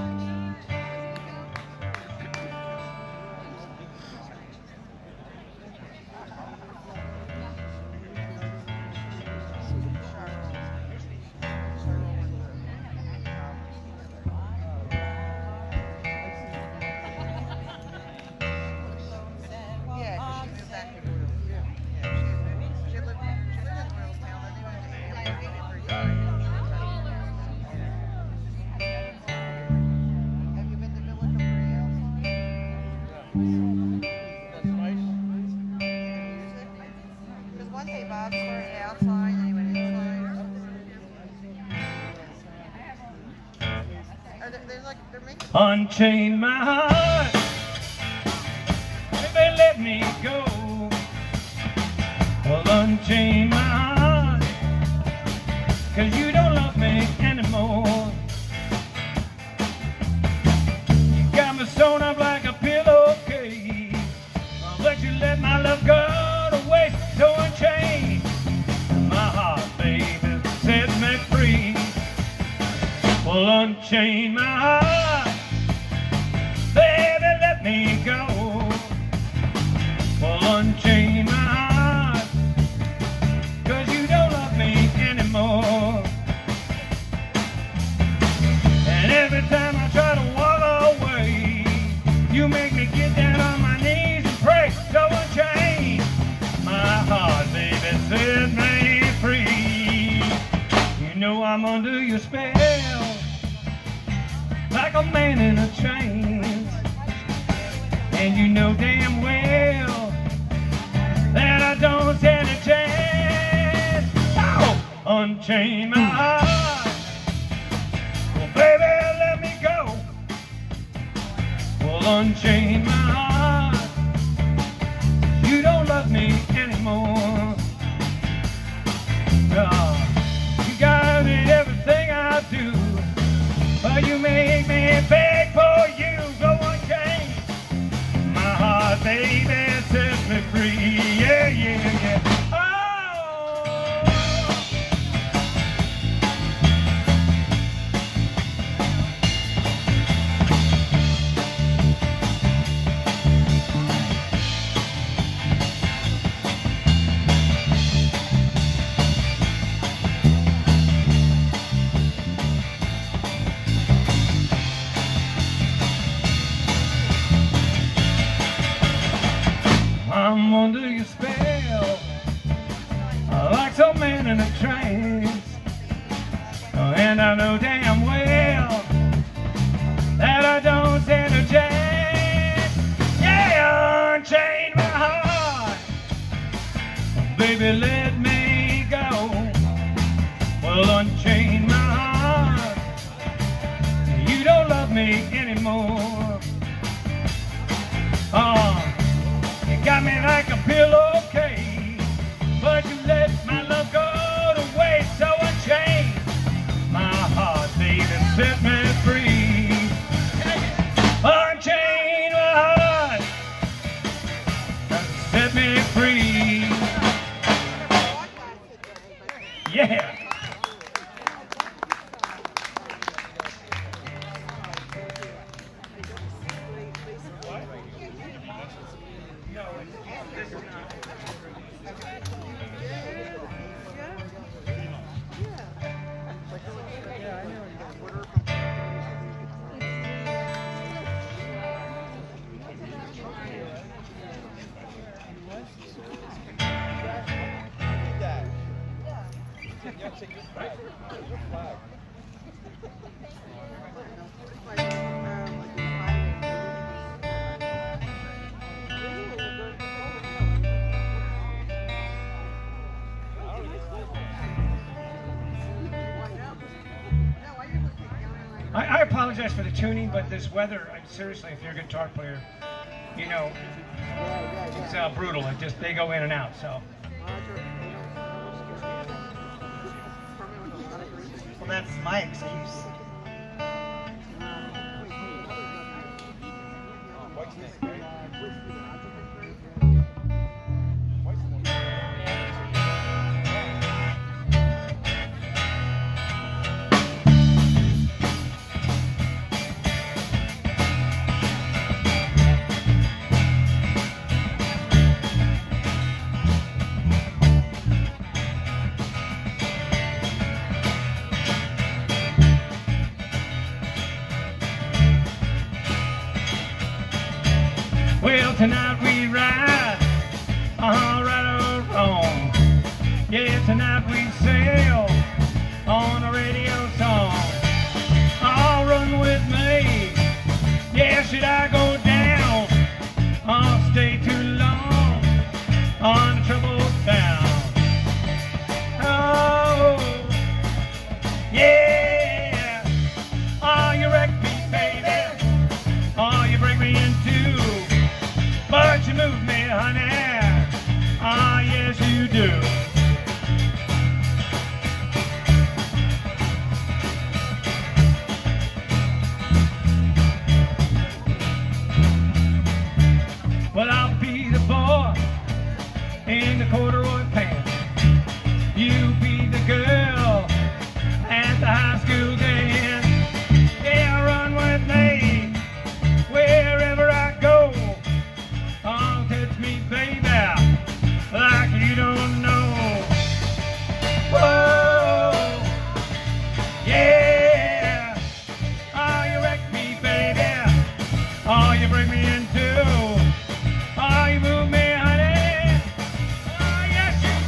Yeah, 'cause she moved back to Royal. Yeah, she, she lived, she lived in Royaltown. I knew I hated it for years. Have you been to Villa Capri That's nice. outside? Because one day Bob started outside and he went inside. Are they, they're like, they're making... Unchain my heart. Baby, let me go. Well, unchain my heart. 'Cause you don't love me anymore. You got me sewn up like a pillowcase. I'll let you let my love go to waste. So unchain my heart, baby, set me free. Well, unchain my heart. Baby, let me go. Well, unchain my heart. 'Cause you don't love me anymore. And every time I try to walk away, you make me get down on my knees and pray. So unchain my heart, baby, set me free. You know I'm under your spell, like a man in a trance. And you know damn well that I don't stand a chance. Oh, unchain my heart. Well, baby, let me go. Well, unchain my heart. You don't love me anymore. Oh, you got it, everything I do. But you make me beg for you. Go unchain my heart, baby, set me free. Yeah, yeah, yeah. I'm under your spell, like some man in a trance. And I know damn well that I don't stand a chance. Yeah, unchain my heart. Baby, let me go. Well, unchain my heart. You don't love me anymore. Oh, got me like a pillowcase, but you let my love go to waste. So unchain my heart, baby, set me free. Unchain my heart, set me free. Yeah. I, I apologize for the tuning, but this weather, I, seriously, if you're a guitar player, you know, it's uh, brutal. It just, they go in and out, so. Well, that's my excuse. Well, tonight we ride, uh-huh, right or wrong. Yeah, tonight we sail on a radio song. Oh, run with me. Yeah, should I go down? I'll stay too long on the troubled bound. Oh, yeah. Oh, you wreck me, baby. Oh, you break me in two. But you move me, honey. Ah, yes, you do. Well, I'll be the boy in the corduroy pants. You be the girl at the high school dance. Yeah, run with me wherever I go. Oh, touch me, baby, like you don't know. Whoa, yeah. Oh, you wreck me, baby. Oh, you bring me in too. Oh, you move me, honey. Oh, yes, you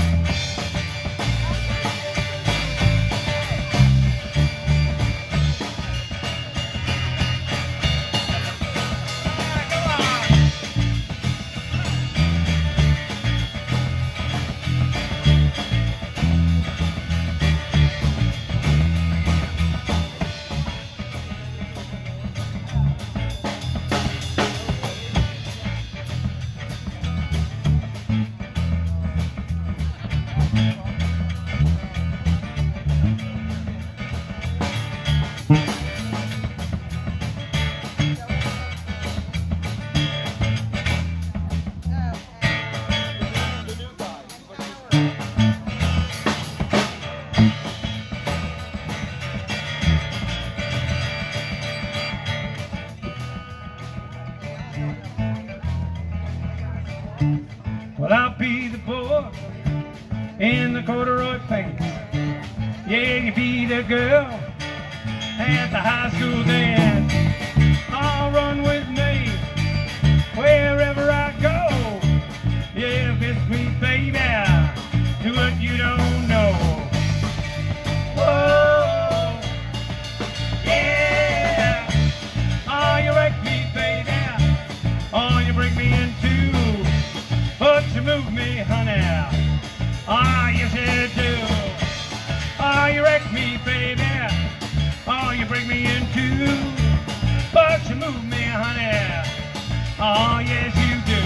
Well, I'll be the boy in the corduroy pants. Yeah, you be the girl at the high school dance. I'll run with me wherever I go. Yeah, miss me, baby, do what you don't know. Whoa, yeah. Oh, you wreck me, baby. Oh, you break me in two. But you move me, honey. Ah, yes you do. Oh, you wreck me, baby. Oh, you break me in two. But you move me, honey. Oh, yes you do.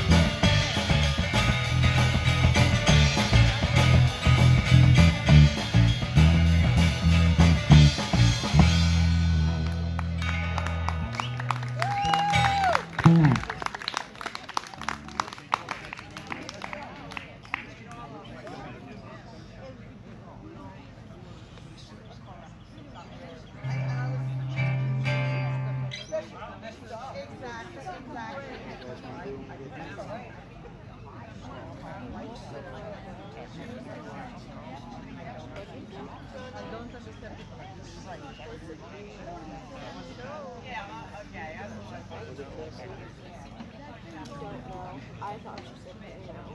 I thought she said, you know,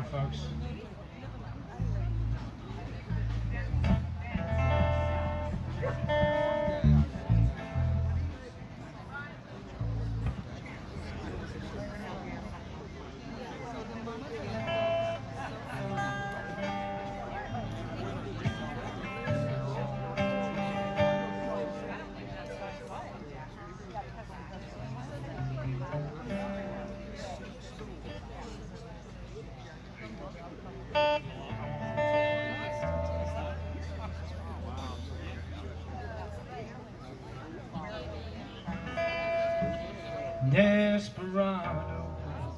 folks. Desperado,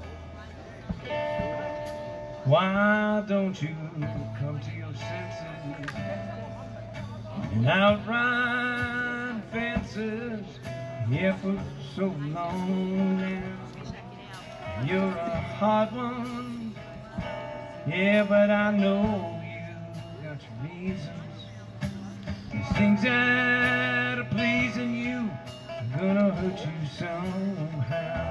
why don't you come to your senses and outrun fences? Yeah, for so long now, you're a hard one. Yeah, but I know you got your reasons. These things that are pleasing you are gonna hurt you somehow.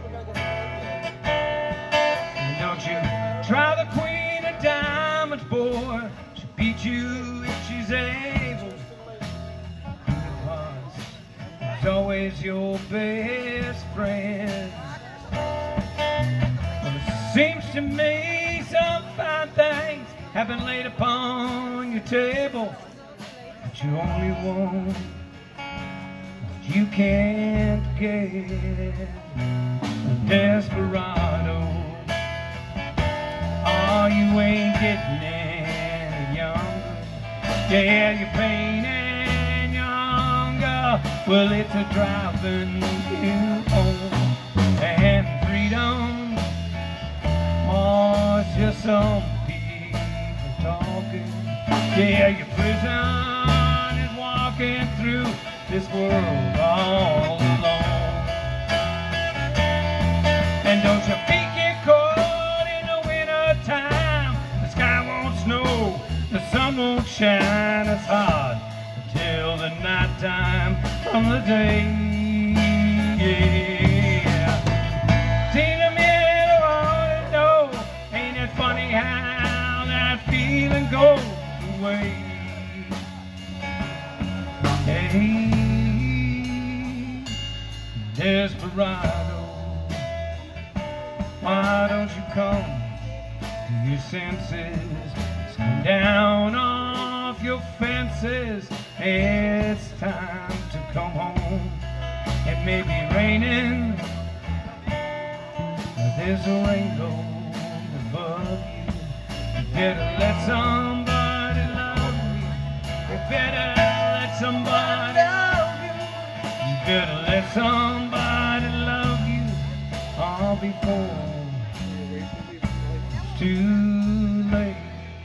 And don't you try the queen of diamonds, boy. She'll beat you if she's able. Queen of hearts is always your best friend. Well, it seems to me some fine things have been laid upon your table, but you only want what you can't get. Desperado, oh, you ain't getting any younger. Yeah, you're painting younger. Well, it's a driving you home. And freedom, oh, it's just some people talking. Yeah, your prison is walking through this world all alone. And don't your feet get cold in the winter time. The sky won't snow, the sun won't shine as hard until the night time from the day. Yeah. Seen a minute, I wanna know. Ain't it funny how that feeling goes away? Hey, desperado, why don't you come to your senses? Come down off your fences. It's time to come home. It may be raining, but there's a rainbow above you. You better let somebody love you. You better let somebody love you. You better let somebody love you all before it's too late.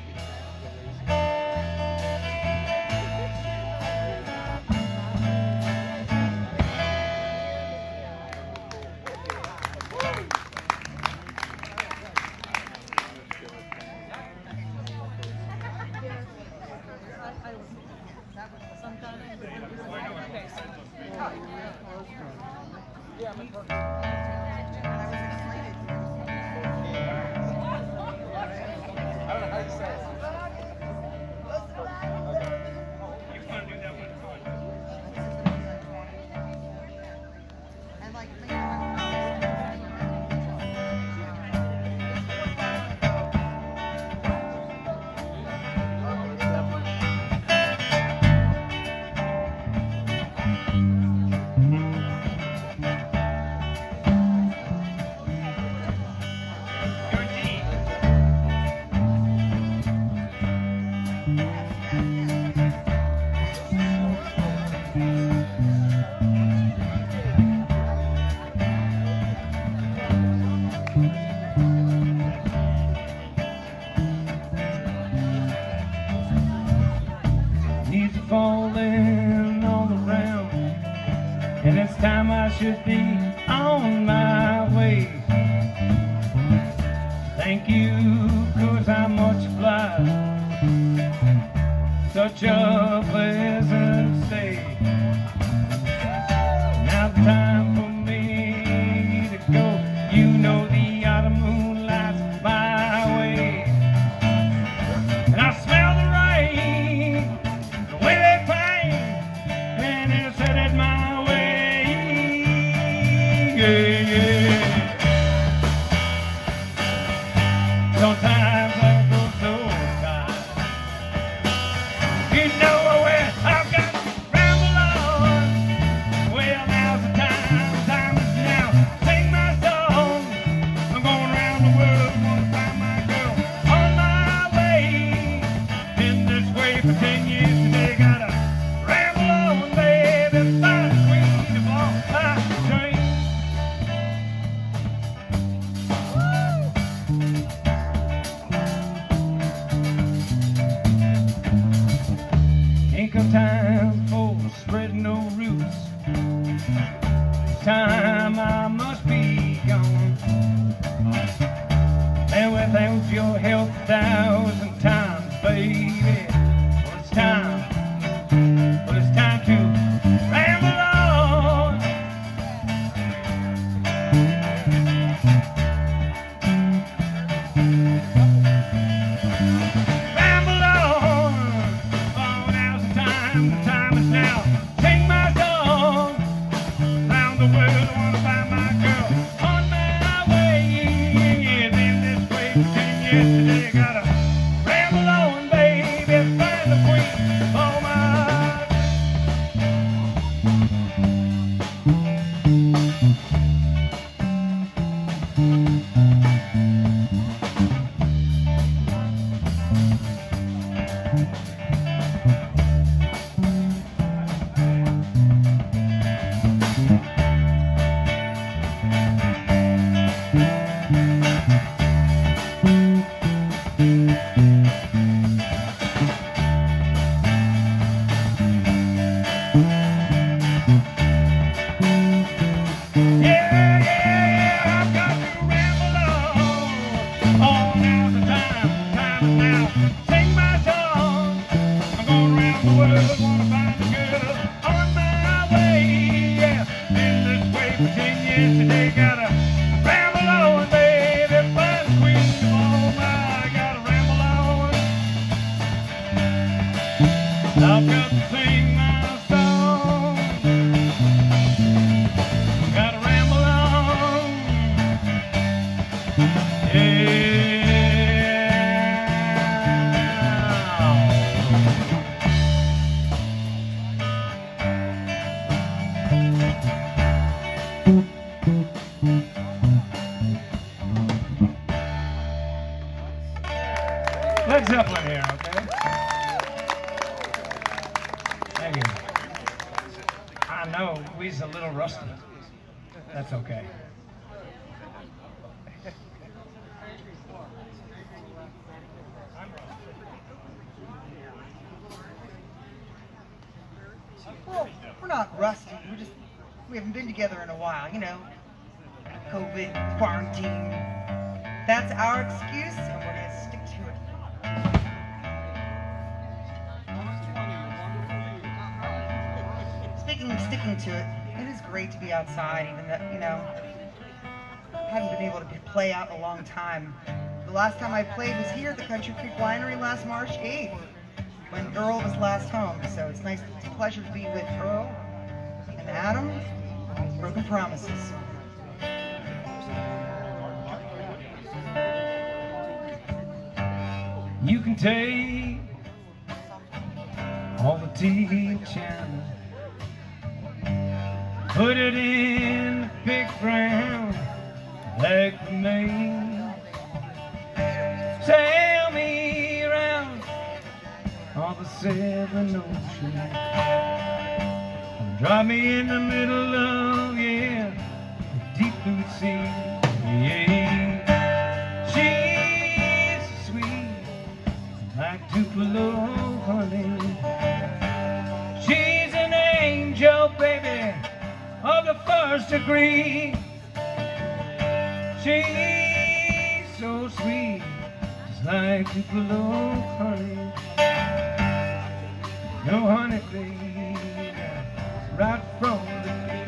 Falling all around, and it's time I should be on my way. Thank you, 'cause I'm much obliged. Such a pleasant stay. Now the time for me to go. You know the autumn moon lights my way. you gotta ramble on, baby, find the queen. Oh my. I've got to sing my song. Gotta ramble on. Yeah. Led Zeppelin here, okay? Thank you. I know we's a little rusty. That's okay. Well, we're not rusty. We're just, we haven't been together in a while, you know. COVID, quarantine. That's our excuse, and we're going to stick to it. Speaking of sticking to it, it is great to be outside, even though, you know, I haven't been able to play out in a long time. The last time I played was here at the Country Creek Winery last March eighth, when Earl was last home. So it's nice, it's a pleasure to be with Earl and Adam. Broken Promises. You can take all the T V channels, put it in the big brown like the main, sail me around all the seven oceans, drop me in the middle of, yeah, the deep blue sea, yeah. She's so sweet, like Tupelo honey. She's an angel, baby, of the first degree. She's so sweet, just like Tupelo honey. No honey, baby, right from the beginning.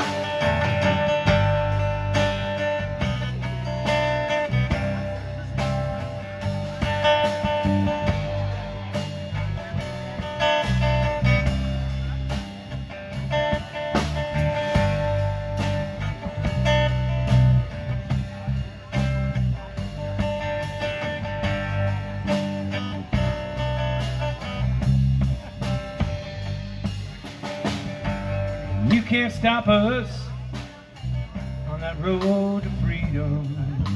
You can't stop us on that road to freedom.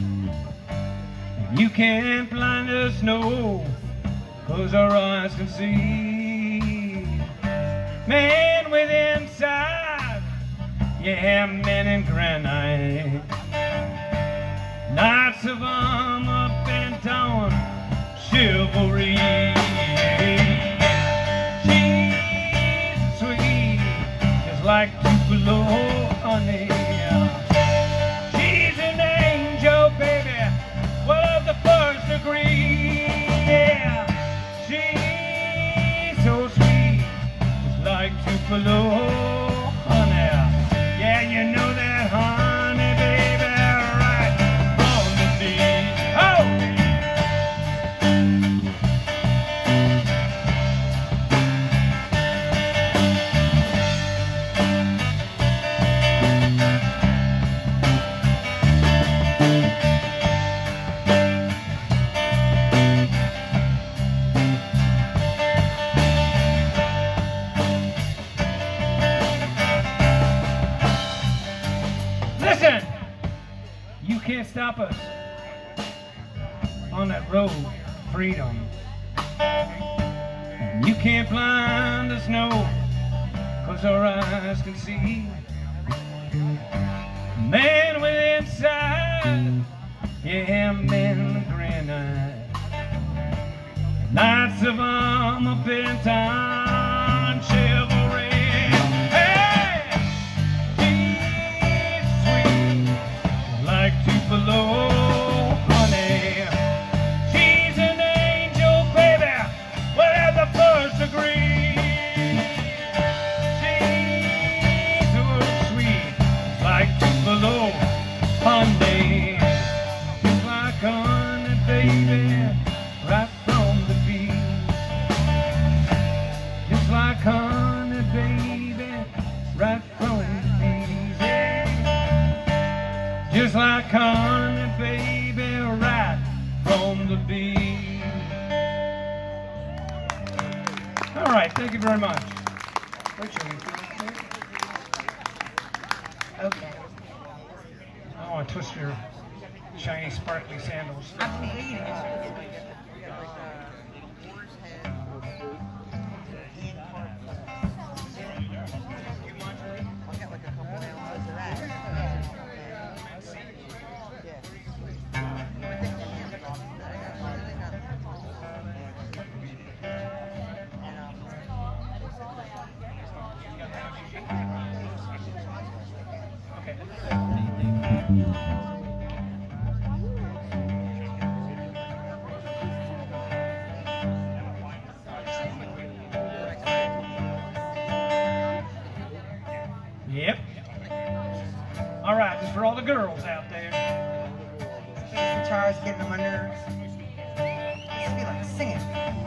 You can't blind us, no, 'cause our eyes can see. Man with inside, yeah, men in granite. Knights of armor bent on chivalry. Like Tupelo honey. She's an angel, baby, well, of the first degree, yeah. She's so sweet, just like Tupelo honey. Yeah, you know that honey, baby, right on the sea. Oh! stop us on that road, freedom. And you can't blind us, no, 'cause our eyes can see. Man with inside, yeah, men with granite. Knights of Armageddon, chivalry. Hey, she's sweet, like Tupelo honey. She's an angel, baby, without the first degree. She's so sweet, like Tupelo honey. Just like honey, baby, right from the bees. Just like honey, baby, right from the bees. Yeah. Just like honey, baby, right from the bees. All right, thank you very much. Rachel, you feel okay? Okay. I want to twist your shiny, sparkly sandals. I'm bleeding. We got like a horse head and part. I got like a couple ounces of that. Yeah. But they can't have it all. I got they got it. Yep. All right, just for all the girls out there. These guitars getting on my nerves. I feel like singing.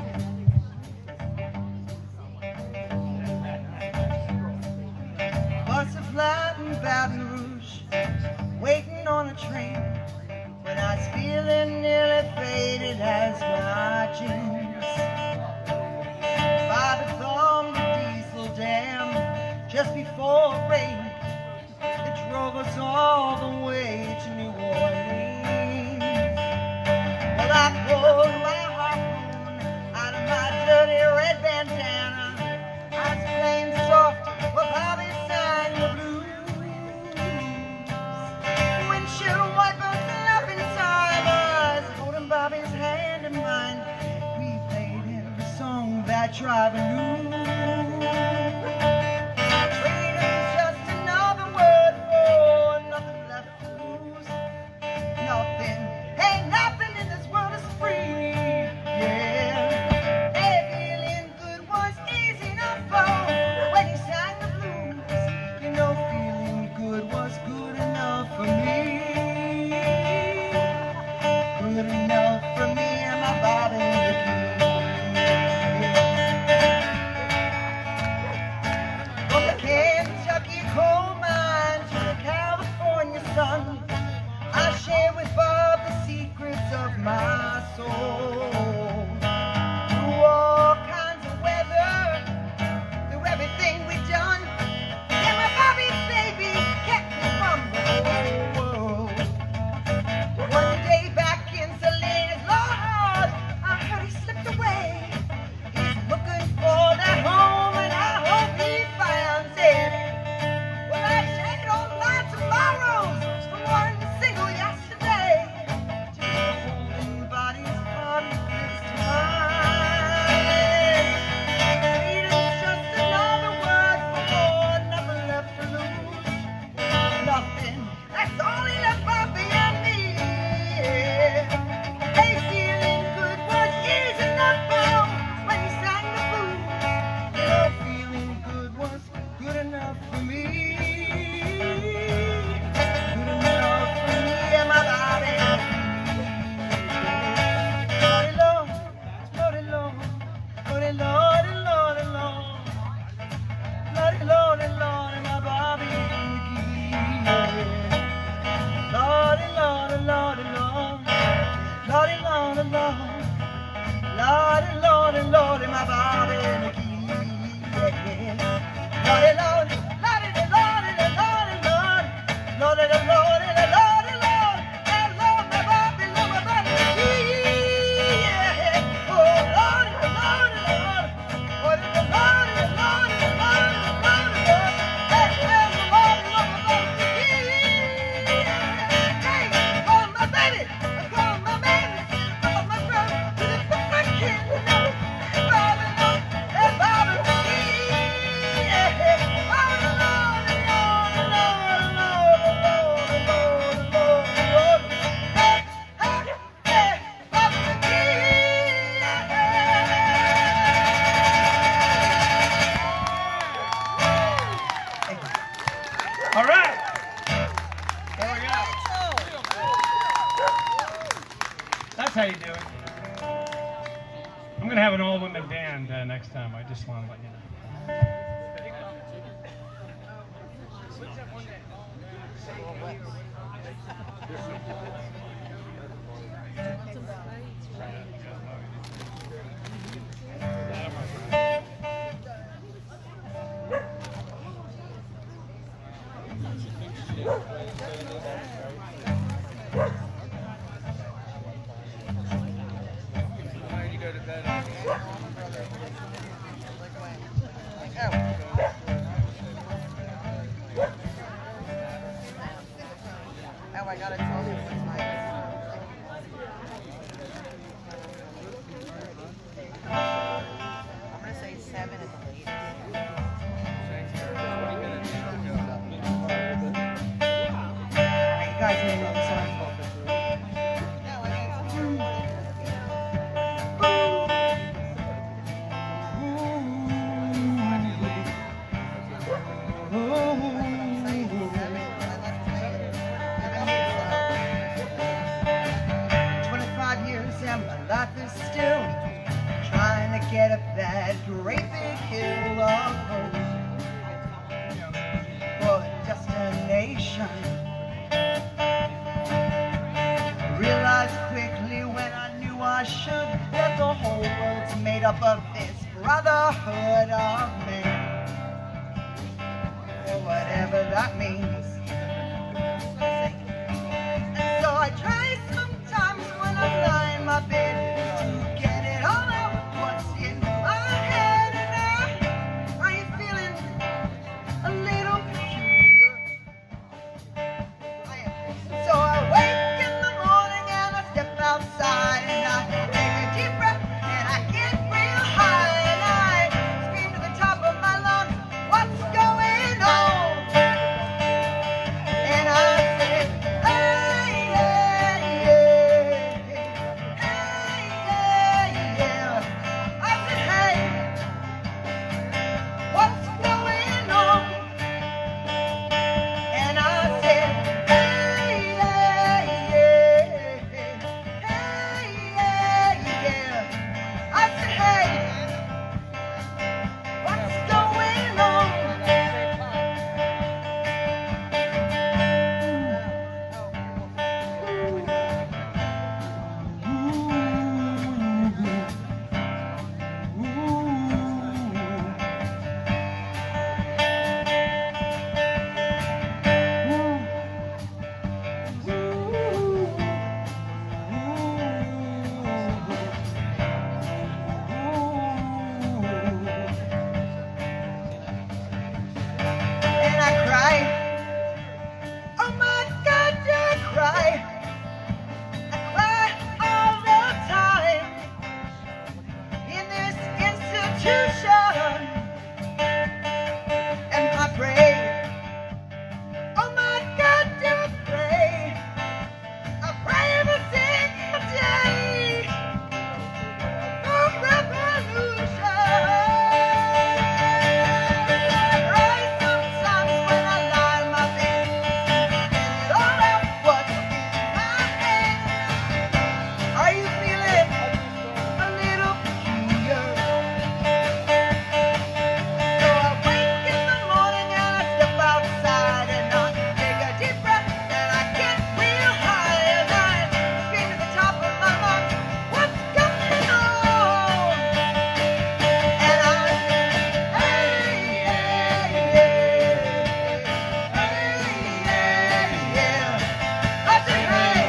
Bus a flight in Baton Rouge, waiting on a train. When I was feeling nearly faded as my jeans. By the thumb, the diesel dam, just before rain, it drove us all the way to New Orleans. Well, I pulled my harpoon out of my dirty red bandana. I was playing soft while Bobby sang the blues. Windshield wipers laughing sideways, holding Bobby's hand in mine. We played every song that driving knew. My soul, through all kinds of weather, through everything we've done, yeah, my Bobby baby kept me from the whole world. One day back in Salinas, Lord, I heard he slipped away. He's looking for that home, and I hope he finds it. Well, I shed on my tomorrows from one single yesterday. Lordy, Lordy, Lordy, my Bobby McGee. Lordy, Lordy, Lordy, Lordy, Lordy, Lordy, Lordy, Lordy, Lordy, Lordy, Lordy, Lordy, going to have an all-women band uh, next time. I just want to let you know. Oh, I gotta tell you what's my. I'm gonna say seven at the latest. You guys know what I'm saying. No, I mean, twenty-five years and my life is still trying to get up that great big hill of hope for a destination. Realized quickly when I knew I should that the whole world's made up of this brotherhood of men, or whatever that means. And so I try sometimes when I lie in my bed to get it all out what's in my head. And I, I am feeling a little peculiar. I am. So I wake in the morning and I step outside and I take a deep breath and I get real high and I scream to the top of my lungs, what's going on? And I say, hey, yeah, yeah, hey, yeah, yeah. I said, hey, what's going on? And I said, hey, yeah, yeah, hey, yeah, yeah. I said, hey, what's going on? And I cry. Oh my God, I cry. I cry all the time in this institution. And I pray. Oh my God, I pray. I pray every single day for revolution. I cry sometimes when I lie in my bed, get it all out what's in my head. Are you feeling a little peculiar? So I wake in the morning and I step outside and I take a deep breath and I get real high and I scream to the top of my lungs, what's going on? And I say, hey, yeah, yeah, hey, yeah, yeah. I say, hey,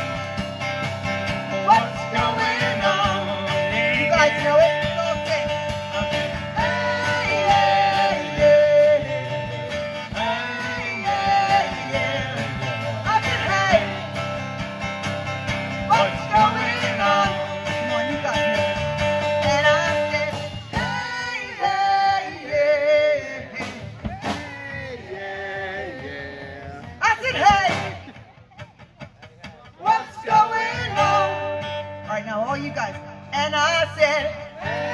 what's going on? You guys know it? Okay. Hey, yeah, yeah, hey, yeah, yeah. I said, hey, what's going on? Come on, you guys know it. And I said, hey, yeah, yeah. I said, hey, what's going on? All right, now all you guys. And I said,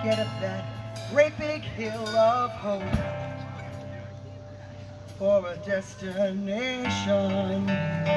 get up that great big hill of hope for a destination.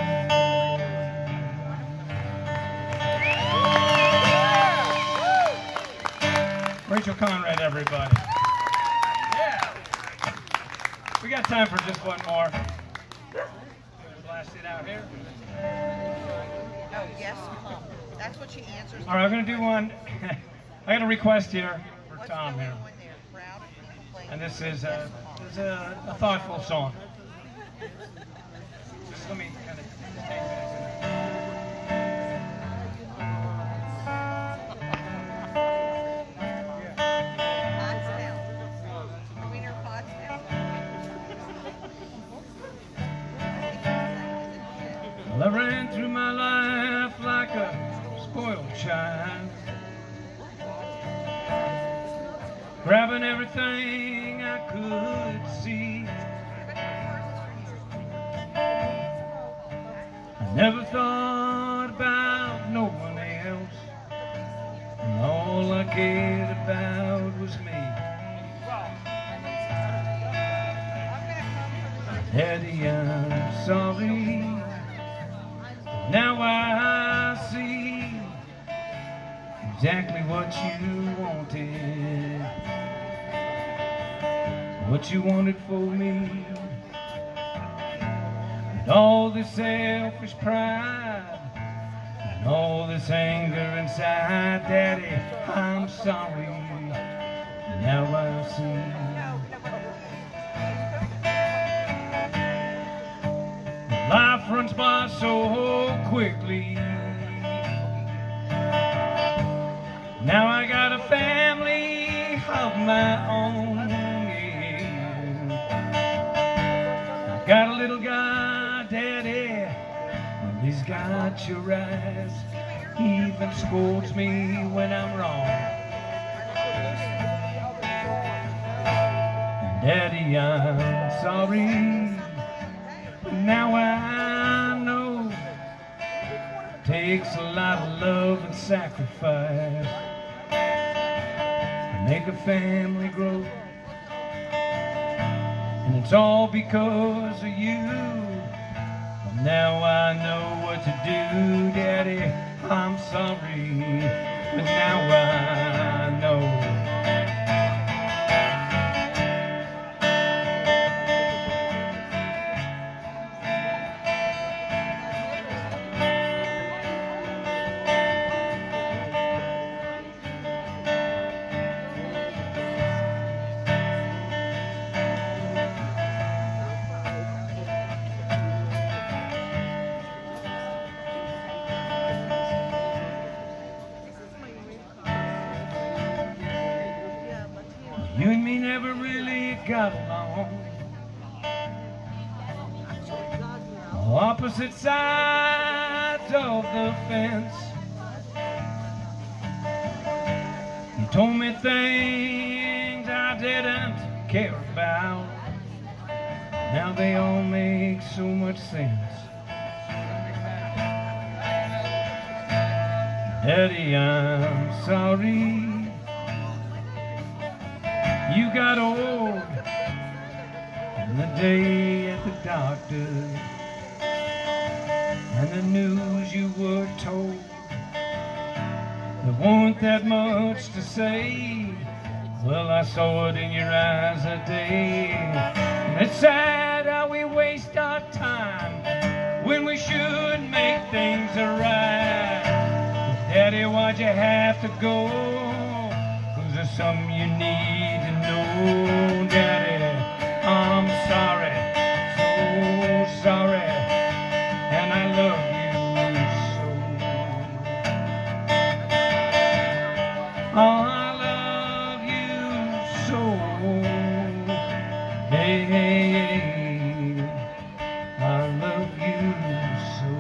Rachel Conrad, everybody. Yeah. We got time for just one more. Blast it out here. Oh, yes, Tom. That's what she answers. All right, I'm going to do one. I got a request here for What's Tom going here. on there? Proud of people playing And this yes, is a, Mom. this is a, a thoughtful song. Just let me kind of take that. Pottstown. Wiener Pottstown. Well, I ran through my life like a spoiled child, grabbing everything I could see. I never thought about no one else, and all I cared about was me. Daddy, I'm sorry. Now I see exactly what you wanted, what you wanted for me. And all this selfish pride and all this anger inside, Daddy, I'm sorry. Now I see. Life runs by so quickly. Now I got a family of my own. Yeah. I got a little guy, Daddy, well, he's got your eyes. He even scolds me when I'm wrong. Daddy, I'm sorry. Now I know it takes a lot of love and sacrifice to make a family grow, and it's all because of you. Well, now I know what to do, Daddy, I'm sorry, but now I know. You and me never really got along. Opposite sides of the fence. You told me things I didn't care about. Now they all make so much sense. Daddy, I'm sorry. You got old on the day at the doctor, and the news you were told, there wasn't that much to say. Well, I saw it in your eyes that day, and it's sad how we waste our time when we should make things right. Daddy, why'd you have to go? 'Cause there's something you need to know, Daddy. I'm sorry, so sorry, and I love you so. Oh, I love you so. Hey, hey, hey, I love you so.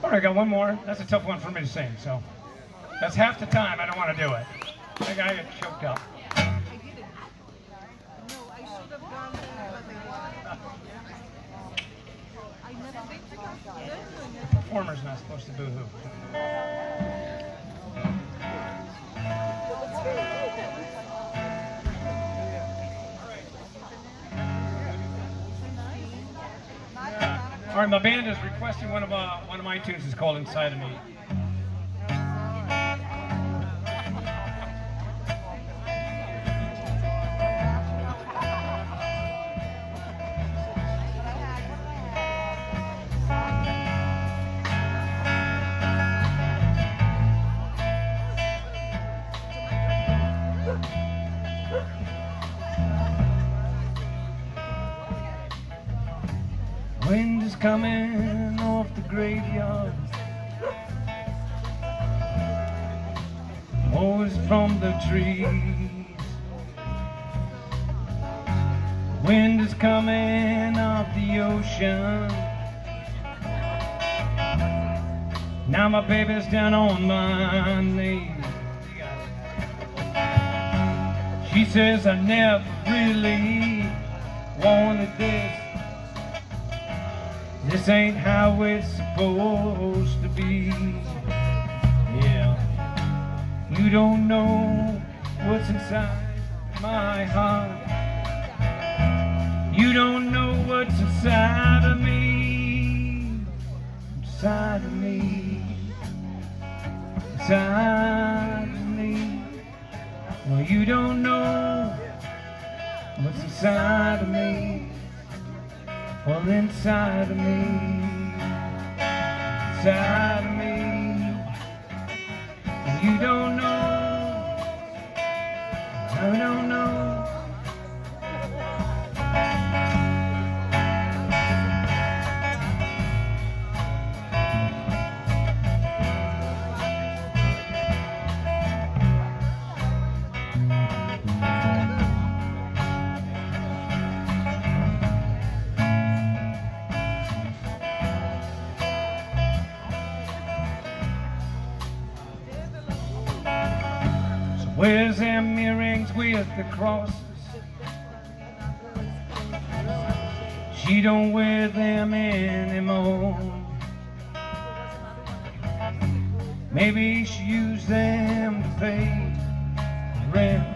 more. I got one more. That's a tough one for me to sing. So that's half the time. I don't want to do it. I got get choked up. I didn't. No, I should have gone there, but I I never been to that. Performer's not supposed to boo-hoo. All right, my band is requesting one of uh, one of my tunes. It's called "Inside of Me." Wind is coming off the graveyard, always from the trees. Wind is coming off the ocean. Now my baby's down on my knees. She says I never really wanted this. This ain't how it's supposed to be. Yeah, you don't know what's inside my heart. You don't know what's inside of me. Inside of me. Inside of me. Well, you don't know what's inside of me. Well, inside of me, inside of me, and you don't know, I don't know. Where's them earrings with the crosses? She don't wear them anymore. Maybe she used them to pay rent.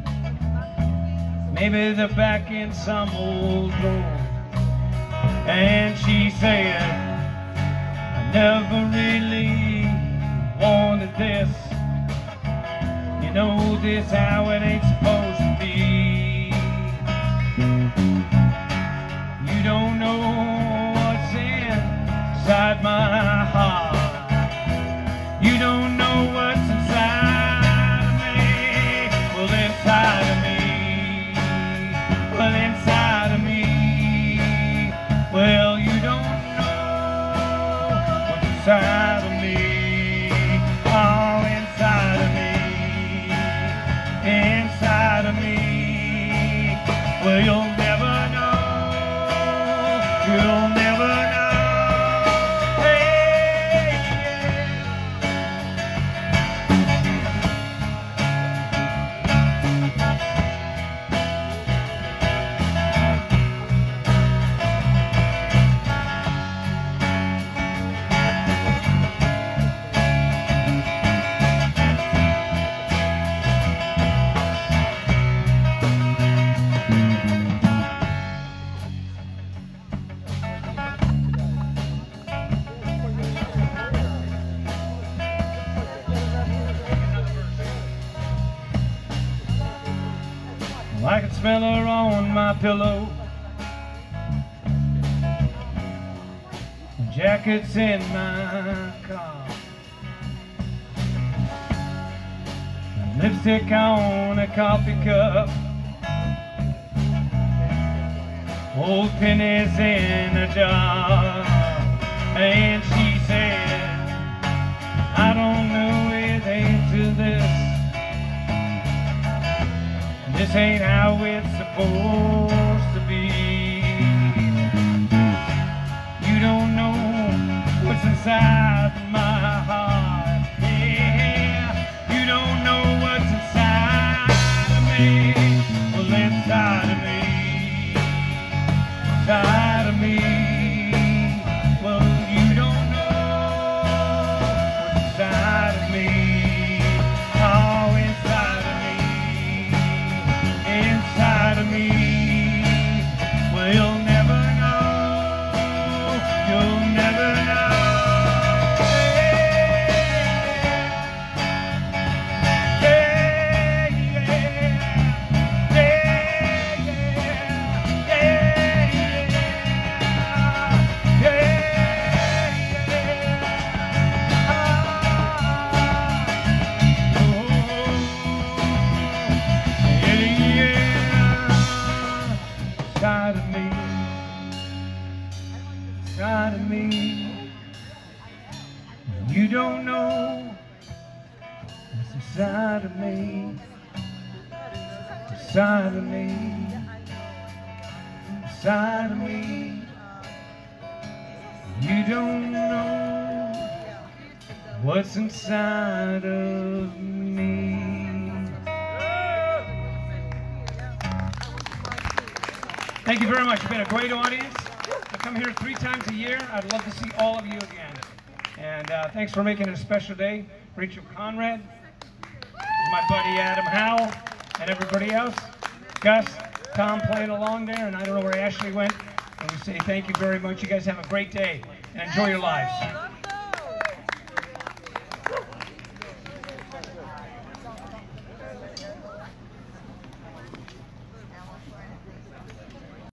Maybe they're back in some old drawer. And she said, I never really wanted this. You know this how it ain't supposed to be. You don't know what's inside my heart. You don't know what's inside of me. Well, inside of me. Well, inside of me. Well, you don't know what's inside of me. Oh, inside of me. Inside of me. Well, you'll never know. You'll never know. Hey, yeah. Well, I can smell her on my pillow. The jacket's in my car. The lipstick on a coffee cup. Old pennies in a jar. And she said, I don't know it ain't to this. This ain't how it's supposed to be. You don't know what's inside don't know what's inside of me, inside of me, inside of me. You don't know what's inside of me. Thank you very much. You've been a great audience. I come here three times a year. I'd love to see all of you again. And uh, thanks for making it a special day. Rachel Conrad, my buddy Adam Howell, and everybody else. Gus, Tom playing along there, and I don't know where Ashley went. And we say thank you very much. You guys have a great day and enjoy your lives.